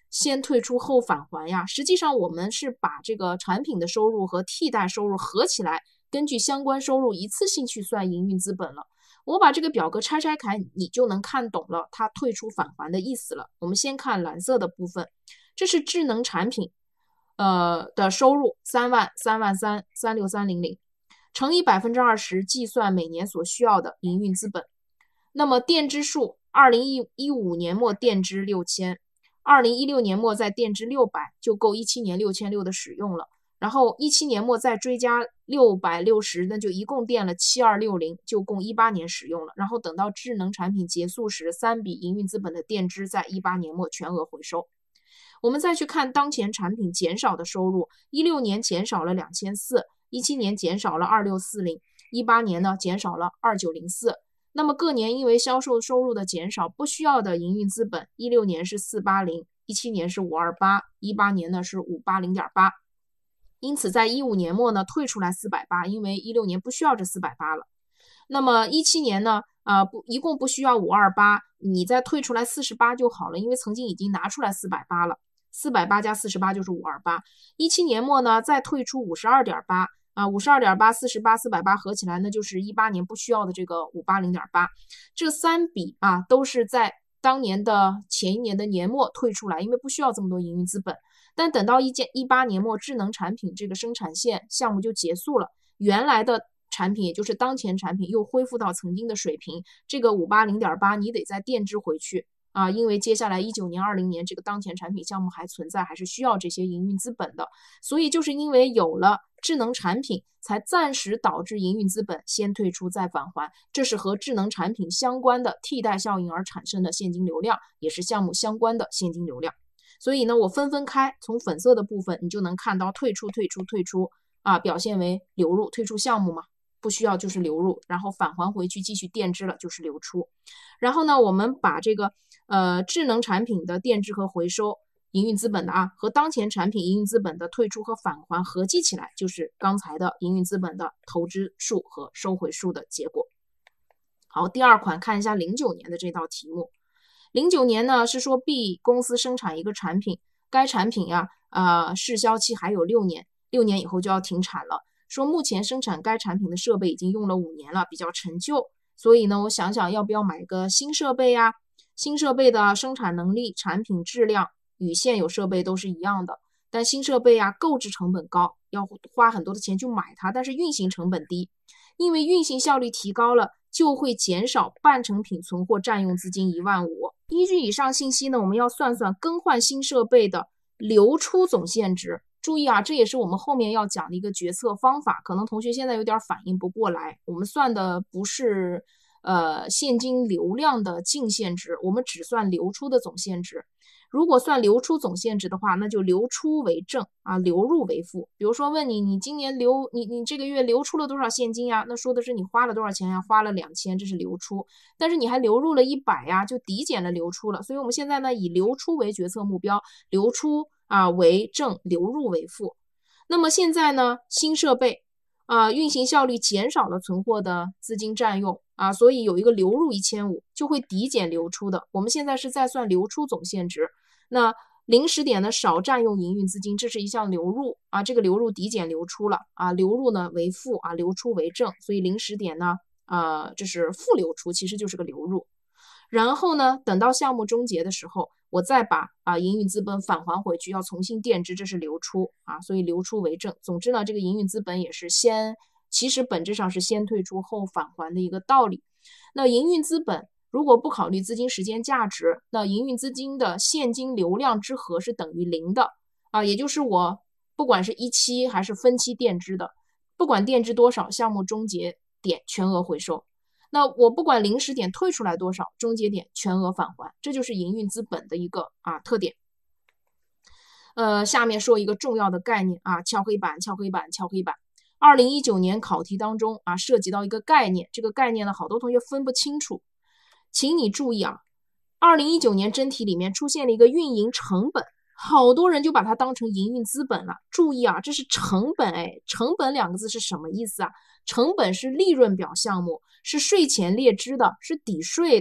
先退出后返还呀，实际上我们是把这个产品的收入和替代收入合起来，根据相关收入一次性去算营运资本了。我把这个表格拆拆开，你就能看懂了它退出返还的意思了。我们先看蓝色的部分，这是智能产品呃的收入三万三万三三六三零零，乘以百分之二十计算每年所需要的营运资本。那么垫支数，二零一五年末垫支六千，二零一六年末再垫支六百，就够一七年六千六的使用了。然后一七年末再追加六百六十，那就一共垫了七二六零，就供一八年使用了。然后等到智能产品结束时，三笔营运资本的垫支在一八年末全额回收。我们再去看当前产品减少的收入，一六年减少了两千四百，一七年减少了二六四零，一八年呢减少了二九零四。那么各年因为销售收入的减少，不需要的营运资本，一六年是四八零，一七年是五二八，一八年呢是五八零点八。因此在一五年末呢退出来四百八，因为一六年不需要这四百八了。那么一七年呢呃不一共不需要五二八，你再退出来四十八就好了，因为曾经已经拿出来四百八了，四百八加四十八就是五二八。一七年末呢再退出五十二点八啊，五十二点八、四十八、四百八合起来呢就是一八年不需要的这个五八零点八。这三笔啊都是在当年的前一年的年末退出来，因为不需要这么多营运资本。但等到一件一八年末智能产品这个生产线项目就结束了，原来的产品也就是当前产品又恢复到曾经的水平，这个五八零点八你得再垫支回去啊，因为接下来一九年、二零年这个当前产品项目还存在，还是需要这些营运资本的。所以就是因为有了智能产品，才暂时导致营运资本先退出再返还，这是和智能产品相关的替代效应而产生的现金流量，也是项目相关的现金流量。所以呢，我分分开，从粉色的部分你就能看到退出、退出、退出啊，表现为流入，退出项目嘛，不需要就是流入，然后返还回去继续垫支了就是流出。然后呢，我们把这个呃智能产品的垫支和回收营运资本的啊，和当前产品营运资本的退出和返还合计起来，就是刚才的营运资本的投资数和收回数的结果。好，第二款看一下零九年的这道题目。零九年呢是说 B 公司生产一个产品，该产品呀呃试销期还有六年，六年以后就要停产了。说目前生产该产品的设备已经用了五年了，比较陈旧，所以呢我想想要不要买个新设备呀？新设备的生产能力、产品质量与现有设备都是一样的，但新设备啊购置成本高，要花很多的钱去买它，但是运行成本低，因为运行效率提高了，就会减少半成品存货占用资金一万五。依据以上信息呢，我们要算算更换新设备的流出总现值。注意啊，这也是我们后面要讲的一个决策方法，可能同学现在有点反应不过来，我们算的不是呃现金流量的净现值，我们只算流出的总现值。如果算流出总现值的话，那就流出为正啊，流入为负。比如说问你，你今年流你你这个月流出了多少现金呀？那说的是你花了多少钱呀？花了两千，这是流出。但是你还流入了一百呀，就抵减了流出了。所以我们现在呢以流出为决策目标，流出啊为正，流入为负。那么现在呢，新设备啊运行效率减少了存货的资金占用。啊，所以有一个流入一千五百就会抵减流出的。我们现在是在算流出总现值，那零时点呢少占用营运资金，这是一项流入啊，这个流入抵减流出了啊，流入呢为负啊，流出为正，所以零时点呢呃这是负流出，其实就是个流入。然后呢，等到项目终结的时候，我再把啊营运资本返还回去，要重新垫支，这是流出啊，所以流出为正。总之呢，这个营运资本也是先。其实本质上是先退出后返还的一个道理。那营运资本如果不考虑资金时间价值，那营运资金的现金流量之和是等于零的啊，也就是我不管是一期还是分期垫支的，不管垫支多少，项目终结点全额回收。那我不管零时点退出来多少，终结点全额返还，这就是营运资本的一个啊特点。呃，下面说一个重要的概念啊，敲黑板，敲黑板，敲黑板。二零一九年考题当中啊，涉及到一个概念，这个概念呢，好多同学分不清楚，请你注意啊，二零一九年真题里面出现了一个运营成本，好多人就把它当成营运资本了。注意啊，这是成本，哎，成本两个字是什么意思啊？成本是利润表项目，是税前列支的，是抵税的。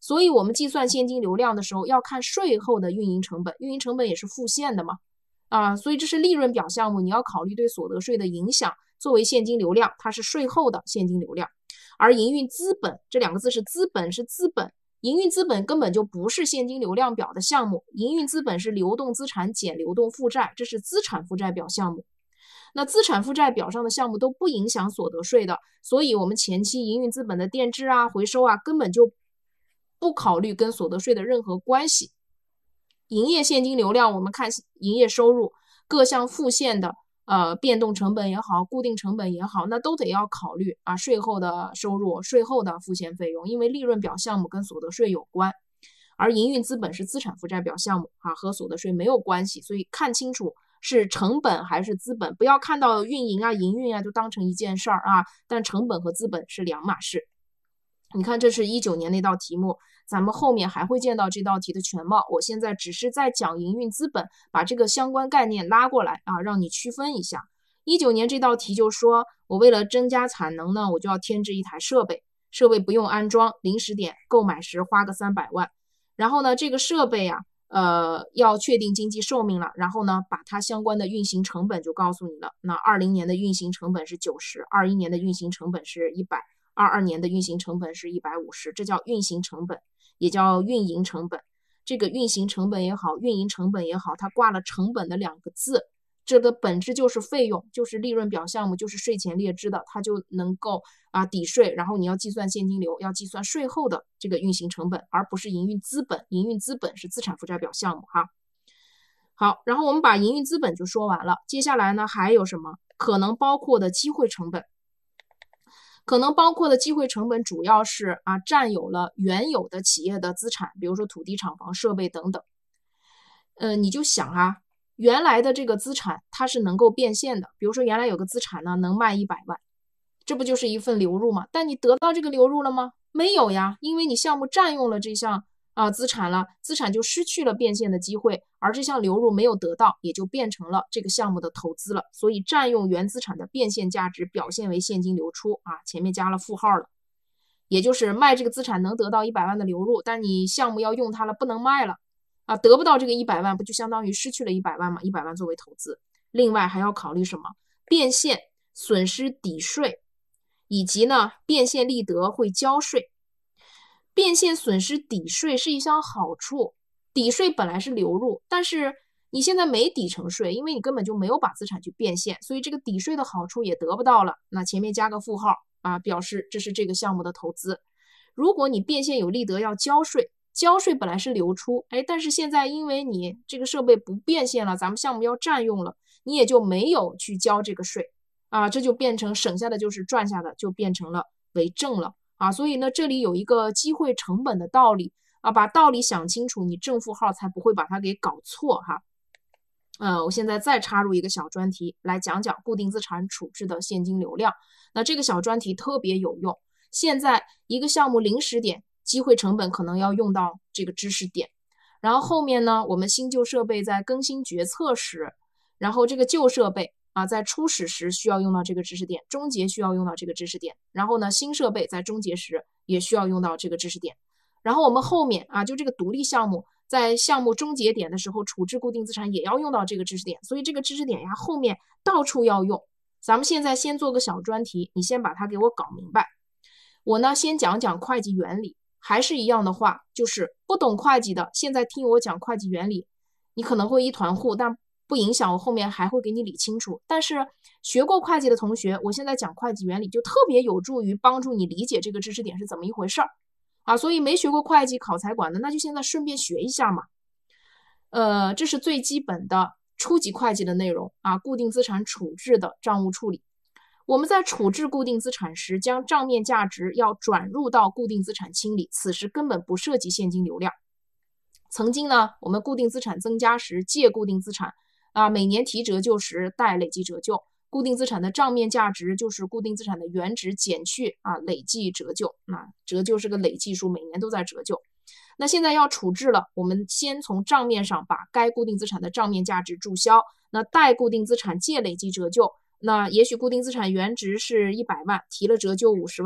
所以我们计算现金流量的时候要看税后的运营成本，运营成本也是付现的嘛，啊，所以这是利润表项目，你要考虑对所得税的影响，作为现金流量，它是税后的现金流量。而营运资本这两个字是资本，是资本，营运资本根本就不是现金流量表的项目，营运资本是流动资产减流动负债，这是资产负债表项目。那资产负债表上的项目都不影响所得税的，所以我们前期营运资本的垫支啊、回收啊，根本就不考虑跟所得税的任何关系。营业现金流量，我们看营业收入各项付现的呃变动成本也好，固定成本也好，那都得要考虑啊税后的收入、税后的付现费用，因为利润表项目跟所得税有关，而营运资本是资产负债表项目啊，和所得税没有关系，所以看清楚是成本还是资本，不要看到运营啊、营运啊就当成一件事儿啊，但成本和资本是两码事。你看，这是一九年那道题目，咱们后面还会见到这道题的全貌。我现在只是在讲营运资本，把这个相关概念拉过来啊，让你区分一下。一九年这道题就说，我为了增加产能呢，我就要添置一台设备，设备不用安装，临时点购买时花个三百万。然后呢，这个设备啊，呃，要确定经济寿命了，然后呢，把它相关的运行成本就告诉你了。那二零年的运行成本是九十，二一年的运行成本是一百。二二年的运行成本是一百五十，这叫运行成本，也叫运营成本。这个运行成本也好，运营成本也好，它挂了成本的两个字，这个本质就是费用，就是利润表项目，就是税前列支的，它就能够啊抵税，然后你要计算现金流，要计算税后的这个运行成本，而不是营运资本。营运资本是资产负债表项目哈。好，然后我们把营运资本就说完了，接下来呢还有什么可能包括的机会成本？可能包括的机会成本主要是啊，占有了原有的企业的资产，比如说土地、厂房、设备等等。呃，你就想啊，原来的这个资产它是能够变现的，比如说原来有个资产呢能卖一百万，这不就是一份流入吗？但你得到这个流入了吗？没有呀，因为你项目占用了这项啊、呃、资产了，资产就失去了变现的机会，而这项流入没有得到，也就变成了这个项目的投资了。所以占用原资产的变现价值表现为现金流出啊，前面加了负号了，也就是卖这个资产能得到一百万的流入，但你项目要用它了，不能卖了啊，得不到这个一百万，不就相当于失去了一百万吗？一百万作为投资。另外还要考虑什么？变现损失抵税，以及呢变现利得会交税。变现损失抵税是一项好处，抵税本来是流入，但是你现在没抵成税，因为你根本就没有把资产去变现，所以这个抵税的好处也得不到了。那前面加个负号啊，表示这是这个项目的投资。如果你变现有利得要交税，交税本来是流出，哎，但是现在因为你这个设备不变现了，咱们项目要占用了，你也就没有去交这个税啊，这就变成省下的就是赚下的，就变成了为正了。啊，所以呢，这里有一个机会成本的道理啊，把道理想清楚，你正负号才不会把它给搞错哈。呃，我现在再插入一个小专题来讲讲固定资产处置的现金流量。那这个小专题特别有用，现在一个项目临时点机会成本可能要用到这个知识点，然后后面呢，我们新旧设备在更新决策时，然后这个旧设备啊，在初始时需要用到这个知识点，终结需要用到这个知识点，然后呢，新设备在终结时也需要用到这个知识点，然后我们后面啊，就这个独立项目在项目终结点的时候处置固定资产也要用到这个知识点，所以这个知识点呀后面到处要用。咱们现在先做个小专题，你先把它给我搞明白。我呢先讲讲会计原理，还是一样的话，就是不懂会计的，现在听我讲会计原理，你可能会一团糊，但不影响我后面还会给你理清楚。但是学过会计的同学，我现在讲会计原理就特别有助于帮助你理解这个知识点是怎么一回事儿啊。所以没学过会计考财管的，那就现在顺便学一下嘛。呃，这是最基本的初级会计的内容啊，固定资产处置的账务处理。我们在处置固定资产时，将账面价值要转入到固定资产清理，此时根本不涉及现金流量。曾经呢，我们固定资产增加时借固定资产啊，每年提折旧时带累计折旧，固定资产的账面价值就是固定资产的原值减去啊累计折旧，那折旧是个累计数，每年都在折旧。那现在要处置了，我们先从账面上把该固定资产的账面价值注销，那带固定资产借累计折旧，那也许固定资产原值是一百万，提了折旧五十万了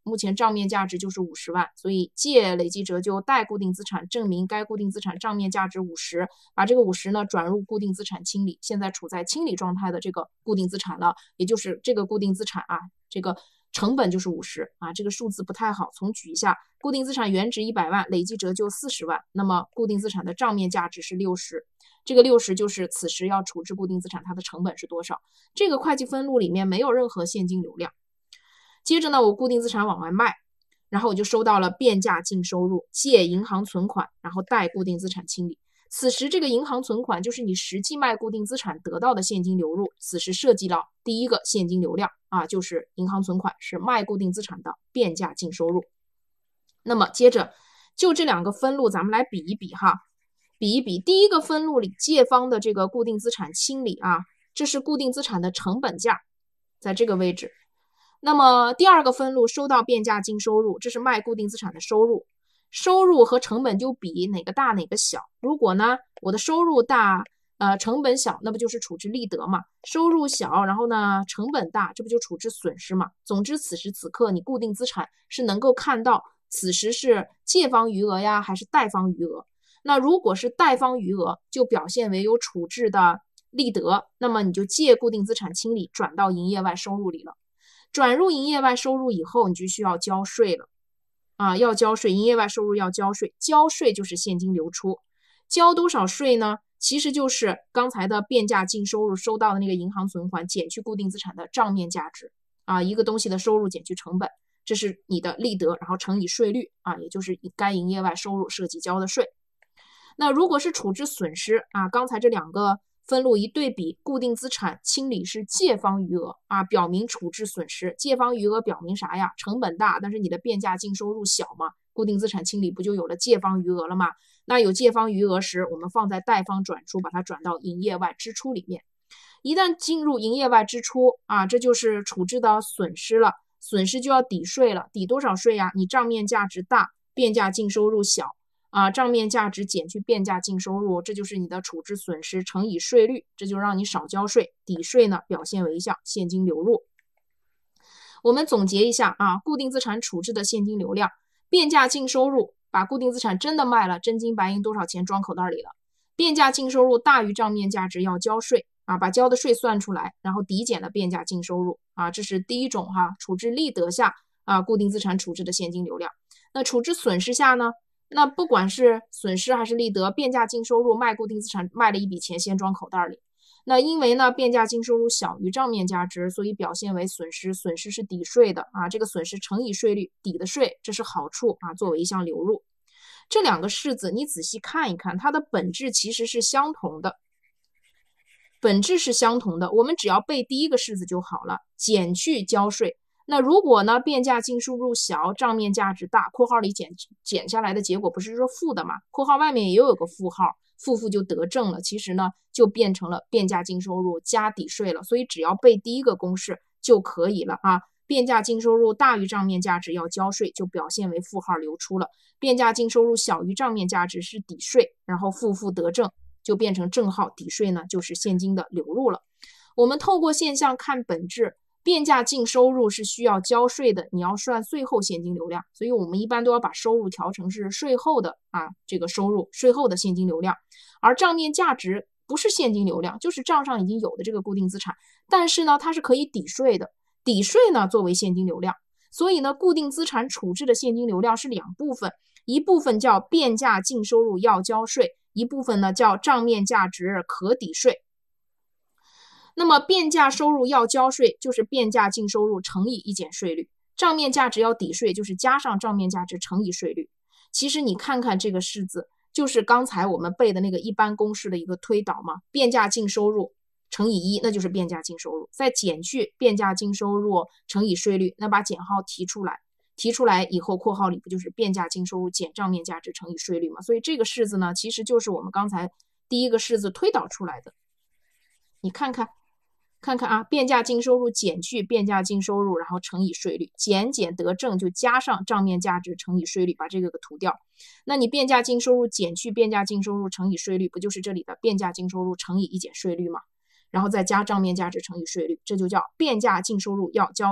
目前账面价值就是五十万，所以借累计折旧贷固定资产，证明该固定资产账面价值五十，把这个五十呢转入固定资产清理，现在处在清理状态的这个固定资产了，也就是这个固定资产啊，这个成本就是五十啊，这个数字不太好，重举一下，固定资产原值一百万，累计折旧四十万，那么固定资产的账面价值是六十，这个六十就是此时要处置固定资产它的成本是多少，这个会计分录里面没有任何现金流量。接着呢，我固定资产往外卖，然后我就收到了变价净收入，借银行存款，然后贷固定资产清理。此时这个银行存款就是你实际卖固定资产得到的现金流入，此时涉及到第一个现金流量啊，就是银行存款是卖固定资产的变价净收入。那么接着就这两个分录咱们来比一比哈，比一比第一个分录里借方的这个固定资产清理啊，这是固定资产的成本价，在这个位置。那么第二个分录收到变价净收入，这是卖固定资产的收入，收入和成本就比哪个大哪个小。如果呢我的收入大，呃成本小，那不就是处置利得嘛？收入小，然后呢成本大，这不就处置损失嘛？总之此时此刻你固定资产是能够看到此时是借方余额呀还是贷方余额。那如果是贷方余额，就表现为有处置的利得，那么你就借固定资产清理转到营业外收入里了。转入营业外收入以后，你就需要交税了啊，要交税，营业外收入要交税，交税就是现金流出，交多少税呢？其实就是刚才的变价净收入收到的那个银行存款减去固定资产的账面价值啊，一个东西的收入减去成本，这是你的利得，然后乘以税率啊，也就是该营业外收入涉及交的税。那如果是处置损失啊，刚才这两个分录一对比，固定资产清理是借方余额啊，表明处置损失。借方余额表明啥呀？成本大，但是你的变价净收入小嘛，固定资产清理不就有了借方余额了吗？那有借方余额时，我们放在贷方转出，把它转到营业外支出里面。一旦进入营业外支出啊，这就是处置的损失了，损失就要抵税了，抵多少税呀？你账面价值大，变价净收入小。啊，账面价值减去变价净收入，这就是你的处置损失乘以税率，这就让你少交税。抵税呢，表现为一项现金流入。我们总结一下啊，固定资产处置的现金流量，变价净收入，把固定资产真的卖了，真金白银多少钱装口袋里了。变价净收入大于账面价值要交税啊，把交的税算出来，然后抵减了变价净收入啊，这是第一种哈，处置利得下啊固定资产处置的现金流量。那处置损失下呢？那不管是损失还是利得，变价净收入卖固定资产卖了一笔钱先装口袋里。那因为呢变价净收入小于账面价值，所以表现为损失，损失是抵税的啊，这个损失乘以税率，抵的税，这是好处啊，作为一项流入。这两个式子你仔细看一看，它的本质其实是相同的，本质是相同的，我们只要背第一个式子就好了，减去交税。那如果呢变价净收入小，账面价值大，括号里减减下来的结果不是说负的嘛，括号外面也有个负号，负负就得正了，其实呢就变成了变价净收入加抵税了，所以只要背第一个公式就可以了啊。变价净收入大于账面价值要交税，就表现为负号流出了，变价净收入小于账面价值是抵税，然后负负得正就变成正号，抵税呢就是现金的流入了。我们透过现象看本质，变价净收入是需要交税的，你要算税后现金流量，所以我们一般都要把收入调成是税后的啊，这个收入税后的现金流量。而账面价值不是现金流量，就是账上已经有的这个固定资产，但是呢它是可以抵税的，抵税呢作为现金流量。所以呢固定资产处置的现金流量是两部分，一部分叫变价净收入要交税，一部分呢叫账面价值可抵税。那么变价收入要交税，就是变价净收入乘以一减税率，账面价值要抵税，就是加上账面价值乘以税率。其实你看看这个式子，就是刚才我们背的那个一般公式的一个推导嘛，变价净收入乘以一，那就是变价净收入，再减去变价净收入乘以税率，那把减号提出来，提出来以后括号里不就是变价净收入减账面价值乘以税率嘛？所以这个式子呢，其实就是我们刚才第一个式子推导出来的。你看看看看啊，变价净收入减去变价净收入，然后乘以税率，减减得正就加上账面价值乘以税率，把这个给涂掉。那你变价净收入减去变价净收入乘以税率，不就是这里的变价净收入乘以一减税率吗？然后再加账面价值乘以税率，这就叫变价净收入要交税。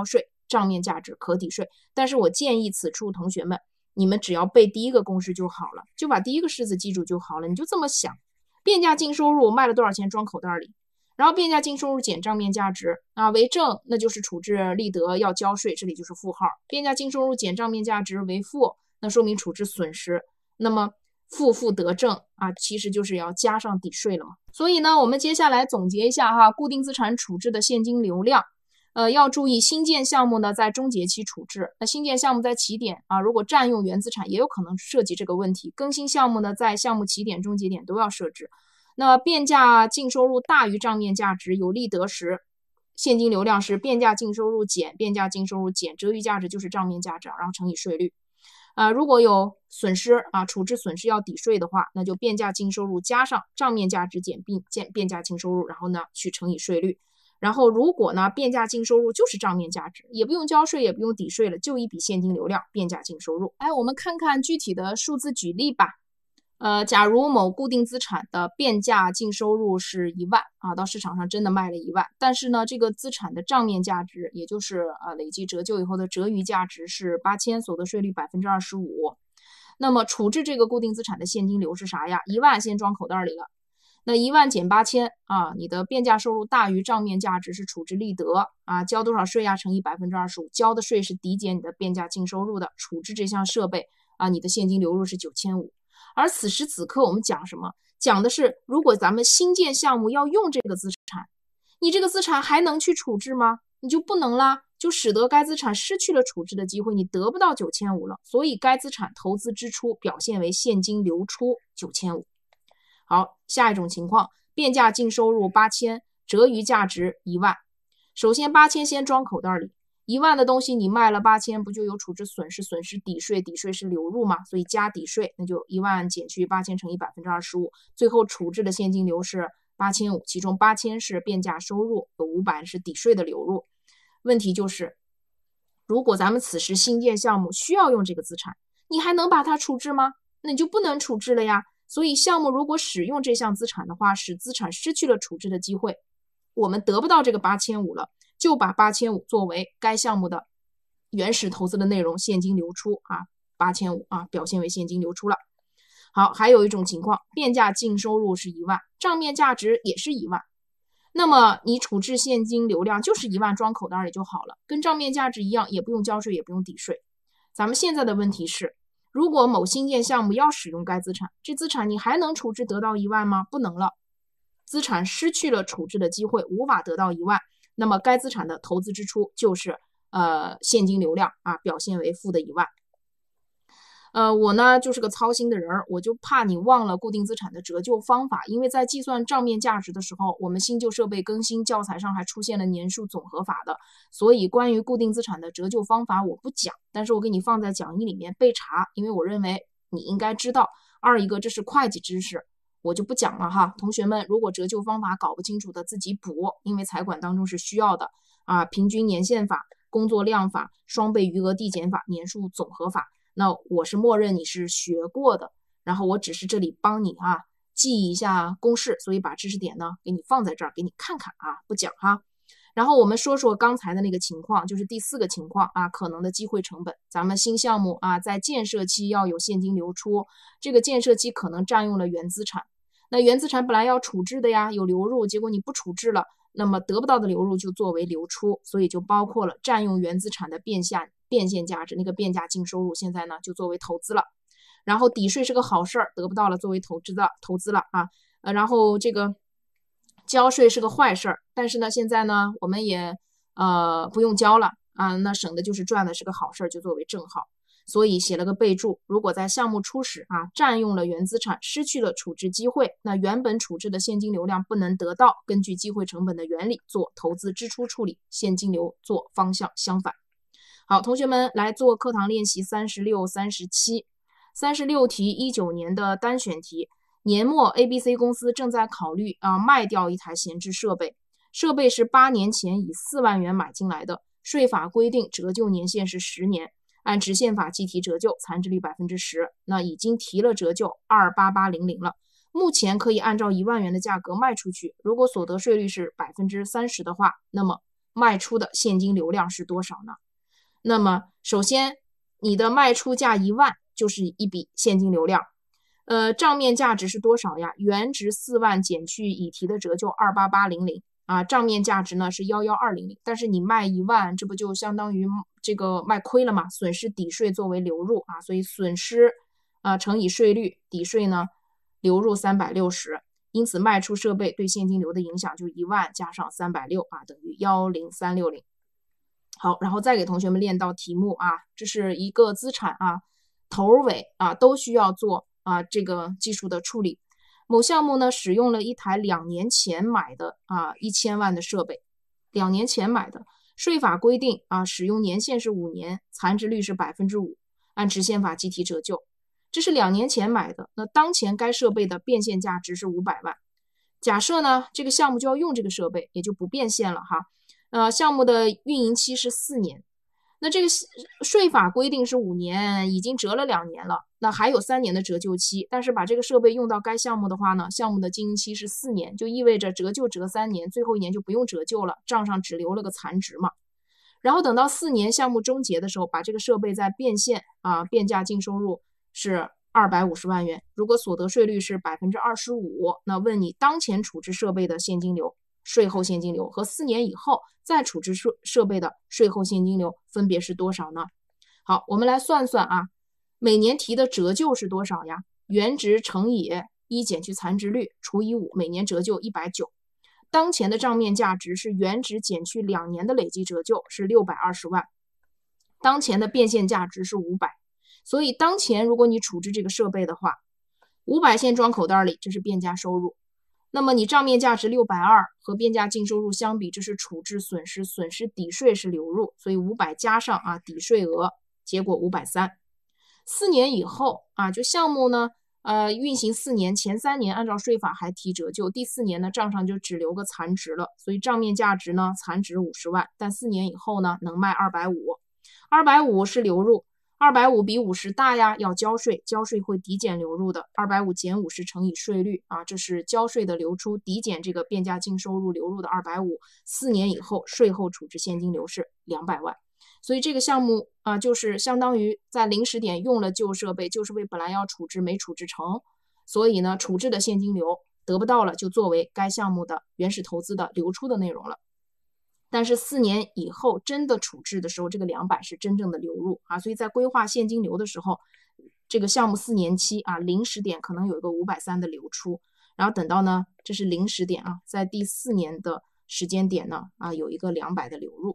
账面价值可抵税。但是我建议此处同学们，你们只要背第一个公式就好了，就把第一个式子记住就好了。你就这么想，变价净收入卖了多少钱装口袋里，然后变价净收入减账面价值啊，为正那就是处置利得要交税，这里就是负号。变价净收入减账面价值为负，那说明处置损失，那么负负得正啊，其实就是要加上抵税了嘛。所以呢，我们接下来总结一下哈，固定资产处置的现金流量。呃，要注意新建项目呢在终结期处置，那新建项目在起点啊，如果占用原资产也有可能涉及这个问题。更新项目呢在项目起点、终结点都要设置。那变价净收入大于账面价值有利得时，现金流量是变价净收入减变价净收入减折余价值就是账面价值，然后乘以税率。啊、呃，如果有损失啊，处置损失要抵税的话，那就变价净收入加上账面价值减变减变价净收入，然后呢去乘以税率。然后如果呢变价净收入就是账面价值，也不用交税也不用抵税了，就一笔现金流量变价净收入。哎，我们看看具体的数字举例吧。呃，假如某固定资产的变价净收入是一万啊，到市场上真的卖了一万，但是呢，这个资产的账面价值，也就是呃累计折旧以后的折余价值是八千，所得税率百分之二十五。那么处置这个固定资产的现金流是啥呀？一万先装口袋里了。那一万减八千啊，你的变价收入大于账面价值是处置利得啊，交多少税呀？乘以百分之二十五，交的税是抵减你的变价净收入的，处置这项设备啊，你的现金流入是九千五。而此时此刻我们讲什么？讲的是如果咱们新建项目要用这个资产，你这个资产还能去处置吗？你就不能啦，就使得该资产失去了处置的机会，你得不到九千五了，所以该资产投资支出表现为现金流出九千五。好，下一种情况，变价净收入八千，折余价值一万。首先八千先装口袋里，一万的东西你卖了八千，不就有处置损失，损失抵税，抵税是流入嘛，所以加抵税，那就一万减去八千乘以百分之二十五，最后处置的现金流是八千五，其中八千是变价收入，有五百是抵税的流入。问题就是，如果咱们此时新建项目需要用这个资产，你还能把它处置吗？那你就不能处置了呀。所以项目如果使用这项资产的话，使资产失去了处置的机会，我们得不到这个八千五了，就把八千五作为该项目的原始投资的内容，现金流出啊，八千五啊，表现为现金流出了。好，还有一种情况，变价净收入是一万，账面价值也是一万，那么你处置现金流量就是一万，装口袋里就好了，跟账面价值一样，也不用交税，也不用抵税。咱们现在的问题是，如果某新建项目要使用该资产，这资产你还能处置得到一万吗？不能了，资产失去了处置的机会，无法得到一万，那么该资产的投资支出就是呃现金流量啊，表现为负的一万。呃，我呢就是个操心的人，我就怕你忘了固定资产的折旧方法，因为在计算账面价值的时候，我们新旧设备更新教材上还出现了年数总和法的，所以关于固定资产的折旧方法我不讲，但是我给你放在讲义里面备查，因为我认为你应该知道。二一个这是会计知识，我就不讲了哈。同学们如果折旧方法搞不清楚的自己补，因为财管当中是需要的啊，平均年限法、工作量法、双倍余额递减法、年数总和法。那我是默认你是学过的，然后我只是这里帮你啊记一下公式，所以把知识点呢给你放在这儿给你看看啊，不讲哈。然后我们说说刚才的那个情况，就是第四个情况啊，可能的机会成本。咱们新项目啊，在建设期要有现金流出，这个建设期可能占用了原资产，那原资产本来要处置的呀，有流入，结果你不处置了，那么得不到的流入就作为流出，所以就包括了占用原资产的变现变现价值，那个变价净收入，现在呢就作为投资了。然后抵税是个好事儿，得不到了作为投资的投资了啊。呃，然后这个交税是个坏事儿，但是呢现在呢我们也呃不用交了啊，那省的就是赚的是个好事儿，就作为正号。所以写了个备注，如果在项目初始啊占用了原资产，失去了处置机会，那原本处置的现金流量不能得到，根据机会成本的原理做投资支出处理，现金流做方向相反。好，同学们来做课堂练习三十六、三十七。三十六题，一九年的单选题。年末 A B C 公司正在考虑啊卖掉一台闲置设备，设备是八年前以四万元买进来的，税法规定折旧年限是十年，按直线法计提折旧，残值率 百分之十， 那已经提了折旧二万八千八百了，目前可以按照一万元的价格卖出去，如果所得税率是 百分之三十 的话，那么卖出的现金流量是多少呢？ 百分之三十 的话，那么卖出的现金流量是多少呢？ 那么首先你的卖出价一万就是一笔现金流量，呃，账面价值是多少呀？原值四万减去已提的折旧二八八零零啊，账面价值呢是一一二零零，但是你卖一万，这不就相当于这个卖亏了嘛？损失抵税作为流入啊，所以损失啊乘以税率，抵税呢流入三百六十，因此卖出设备对现金流的影响就一万加上三百六啊，等于一零三六零。好，然后再给同学们练到题目啊，这是一个资产啊，头尾啊都需要做啊这个技术的处理。某项目呢使用了一台两年前买的啊一千万的设备，两年前买的，税法规定啊使用年限是五年，残值率是百分之五，按直线法计提折旧。这是两年前买的，那当前该设备的变现价值是五百万。假设呢这个项目就要用这个设备，也就不变现了哈。呃，项目的运营期是四年，那这个税法规定是五年，已经折了两年了，那还有三年的折旧期。但是把这个设备用到该项目的话呢，项目的经营期是四年，就意味着折旧折三年，最后一年就不用折旧了，账上只留了个残值嘛。然后等到四年项目终结的时候，把这个设备再变现啊，变价净收入是二百五十万元。如果所得税率是百分之二十五，那问你当前处置设备的现金流。税后现金流和四年以后再处置设设备的税后现金流分别是多少呢？好，我们来算算啊，每年提的折旧是多少呀？原值乘以一减去残值率除以五，每年折旧一百九。当前的账面价值是原值减去两年的累计折旧是六百二十万，当前的变现价值是五百，所以当前如果你处置这个设备的话，五百先装口袋里，这是变价收入。那么你账面价值六百二十和变价净收入相比，这是处置损失，损失抵税是流入，所以五百加上啊抵税额，结果五百三十。四年以后啊，就项目呢，呃，运行四年，前三年按照税法还提折旧，第四年呢账上就只留个残值了，所以账面价值呢残值五十万，但四年以后呢能卖二百五十，二百五十是流入。二百五十比五十大呀，要交税，交税会抵减流入的，二百五十减五十乘以税率啊，这是交税的流出抵减这个变价净收入流入的二百五十，四年以后税后处置现金流是两百万。所以这个项目啊，就是相当于在零时点用了旧设备，旧设备本来要处置没处置成，所以呢处置的现金流得不到了，就作为该项目的原始投资的流出的内容了。但是四年以后真的处置的时候，这个两百是真正的流入啊，所以在规划现金流的时候，这个项目四年期啊零时点可能有一个五百三十的流出，然后等到呢这是零时点啊，在第四年的时间点呢啊有一个两百的流入。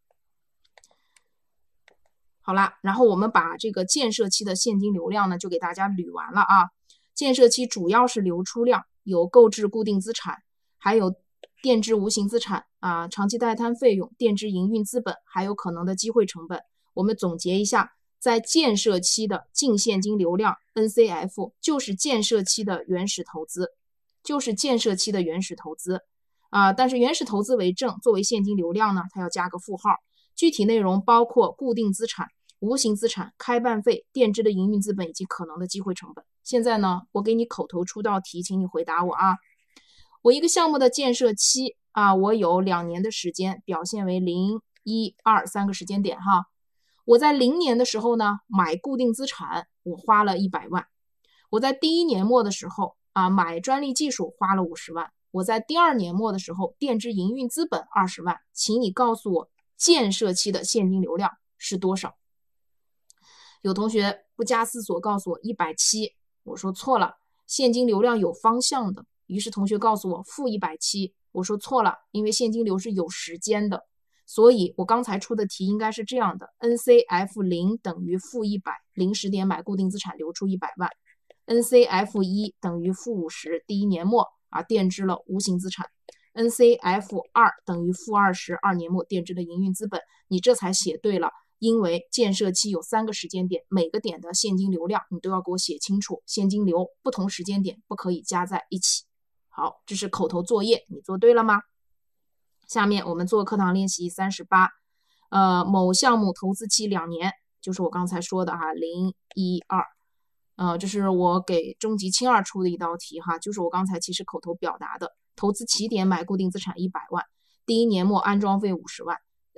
好啦，然后我们把这个建设期的现金流量呢就给大家捋完了啊。建设期主要是流出量，有购置固定资产，还有垫支无形资产啊，长期待摊费用、垫支营运资本，还有可能的机会成本。我们总结一下，在建设期的净现金流量 N C F 就是建设期的原始投资，就是建设期的原始投资啊。但是原始投资为正，作为现金流量呢，它要加个负号。具体内容包括固定资产、无形资产、开办费、垫支的营运资本以及可能的机会成本。现在呢，我给你口头出道题，请你回答我啊。我一个项目的建设期啊，我有两年的时间，表现为零、一、二三个时间点哈。我在零年的时候呢，买固定资产，我花了一百万。我在第一年末的时候啊，买专利技术花了五十万。我在第二年末的时候，垫支营运资本二十万。请你告诉我，建设期的现金流量是多少？有同学不加思索告诉我一百七十，我说错了，现金流量有方向的。于是同学告诉我负一百七十，我说错了，因为现金流是有时间的，所以我刚才出的题应该是这样的 ：N C F 零等于负一百，零时点买固定资产流出一百万 ；N C F 一等于负五十，第一年末啊垫支了无形资产 ；N C F 二等于负二十，二年末垫支的营运资本。你这才写对了。因为建设期有三个时间点，每个点的现金流量你都要给我写清楚，现金流不同时间点不可以加在一起。好，这是口头作业，你做对了吗？下面我们做课堂练习三十八，呃，某项目投资期两年，就是我刚才说的哈，零、一、二，呃，这是我给中级清二出的一道题哈，就是我刚才其实口头表达的，投资起点买固定资产一百万，第一年末安装费五十万。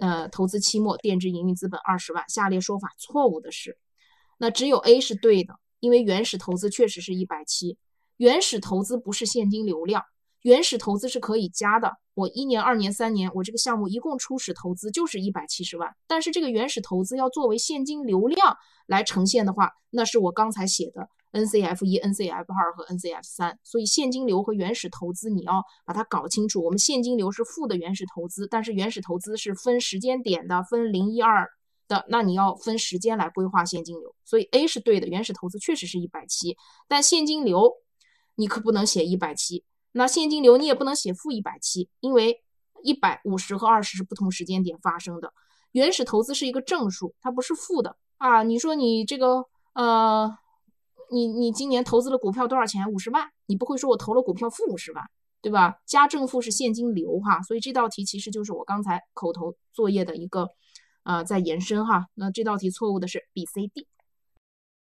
呃投资期末垫支营运资本二十万，下列说法错误的是，那只有 A 是对的，因为原始投资确实是一百七十，原始投资不是现金流量，原始投资是可以加的。我一年、二年、三年，我这个项目一共初始投资就是一百七十万，但是这个原始投资要作为现金流量来呈现的话，那是我刚才写的 N C F 一、N C F 二和 N C F 三，所以现金流和原始投资你要把它搞清楚。我们现金流是负的原始投资，但是原始投资是分时间点的，分零一二的，那你要分时间来规划现金流。所以 A 是对的，原始投资确实是一百七十，但现金流你可不能写一百七十。那现金流你也不能写负一百七十，因为一百五十和二十是不同时间点发生的。原始投资是一个正数，它不是负的啊。你说你这个呃，你你今年投资了股票多少钱？五十万，你不会说我投了股票负五十万，对吧？加正负是现金流哈，所以这道题其实就是我刚才口头作业的一个呃在延伸哈。那这道题错误的是 B、C、D。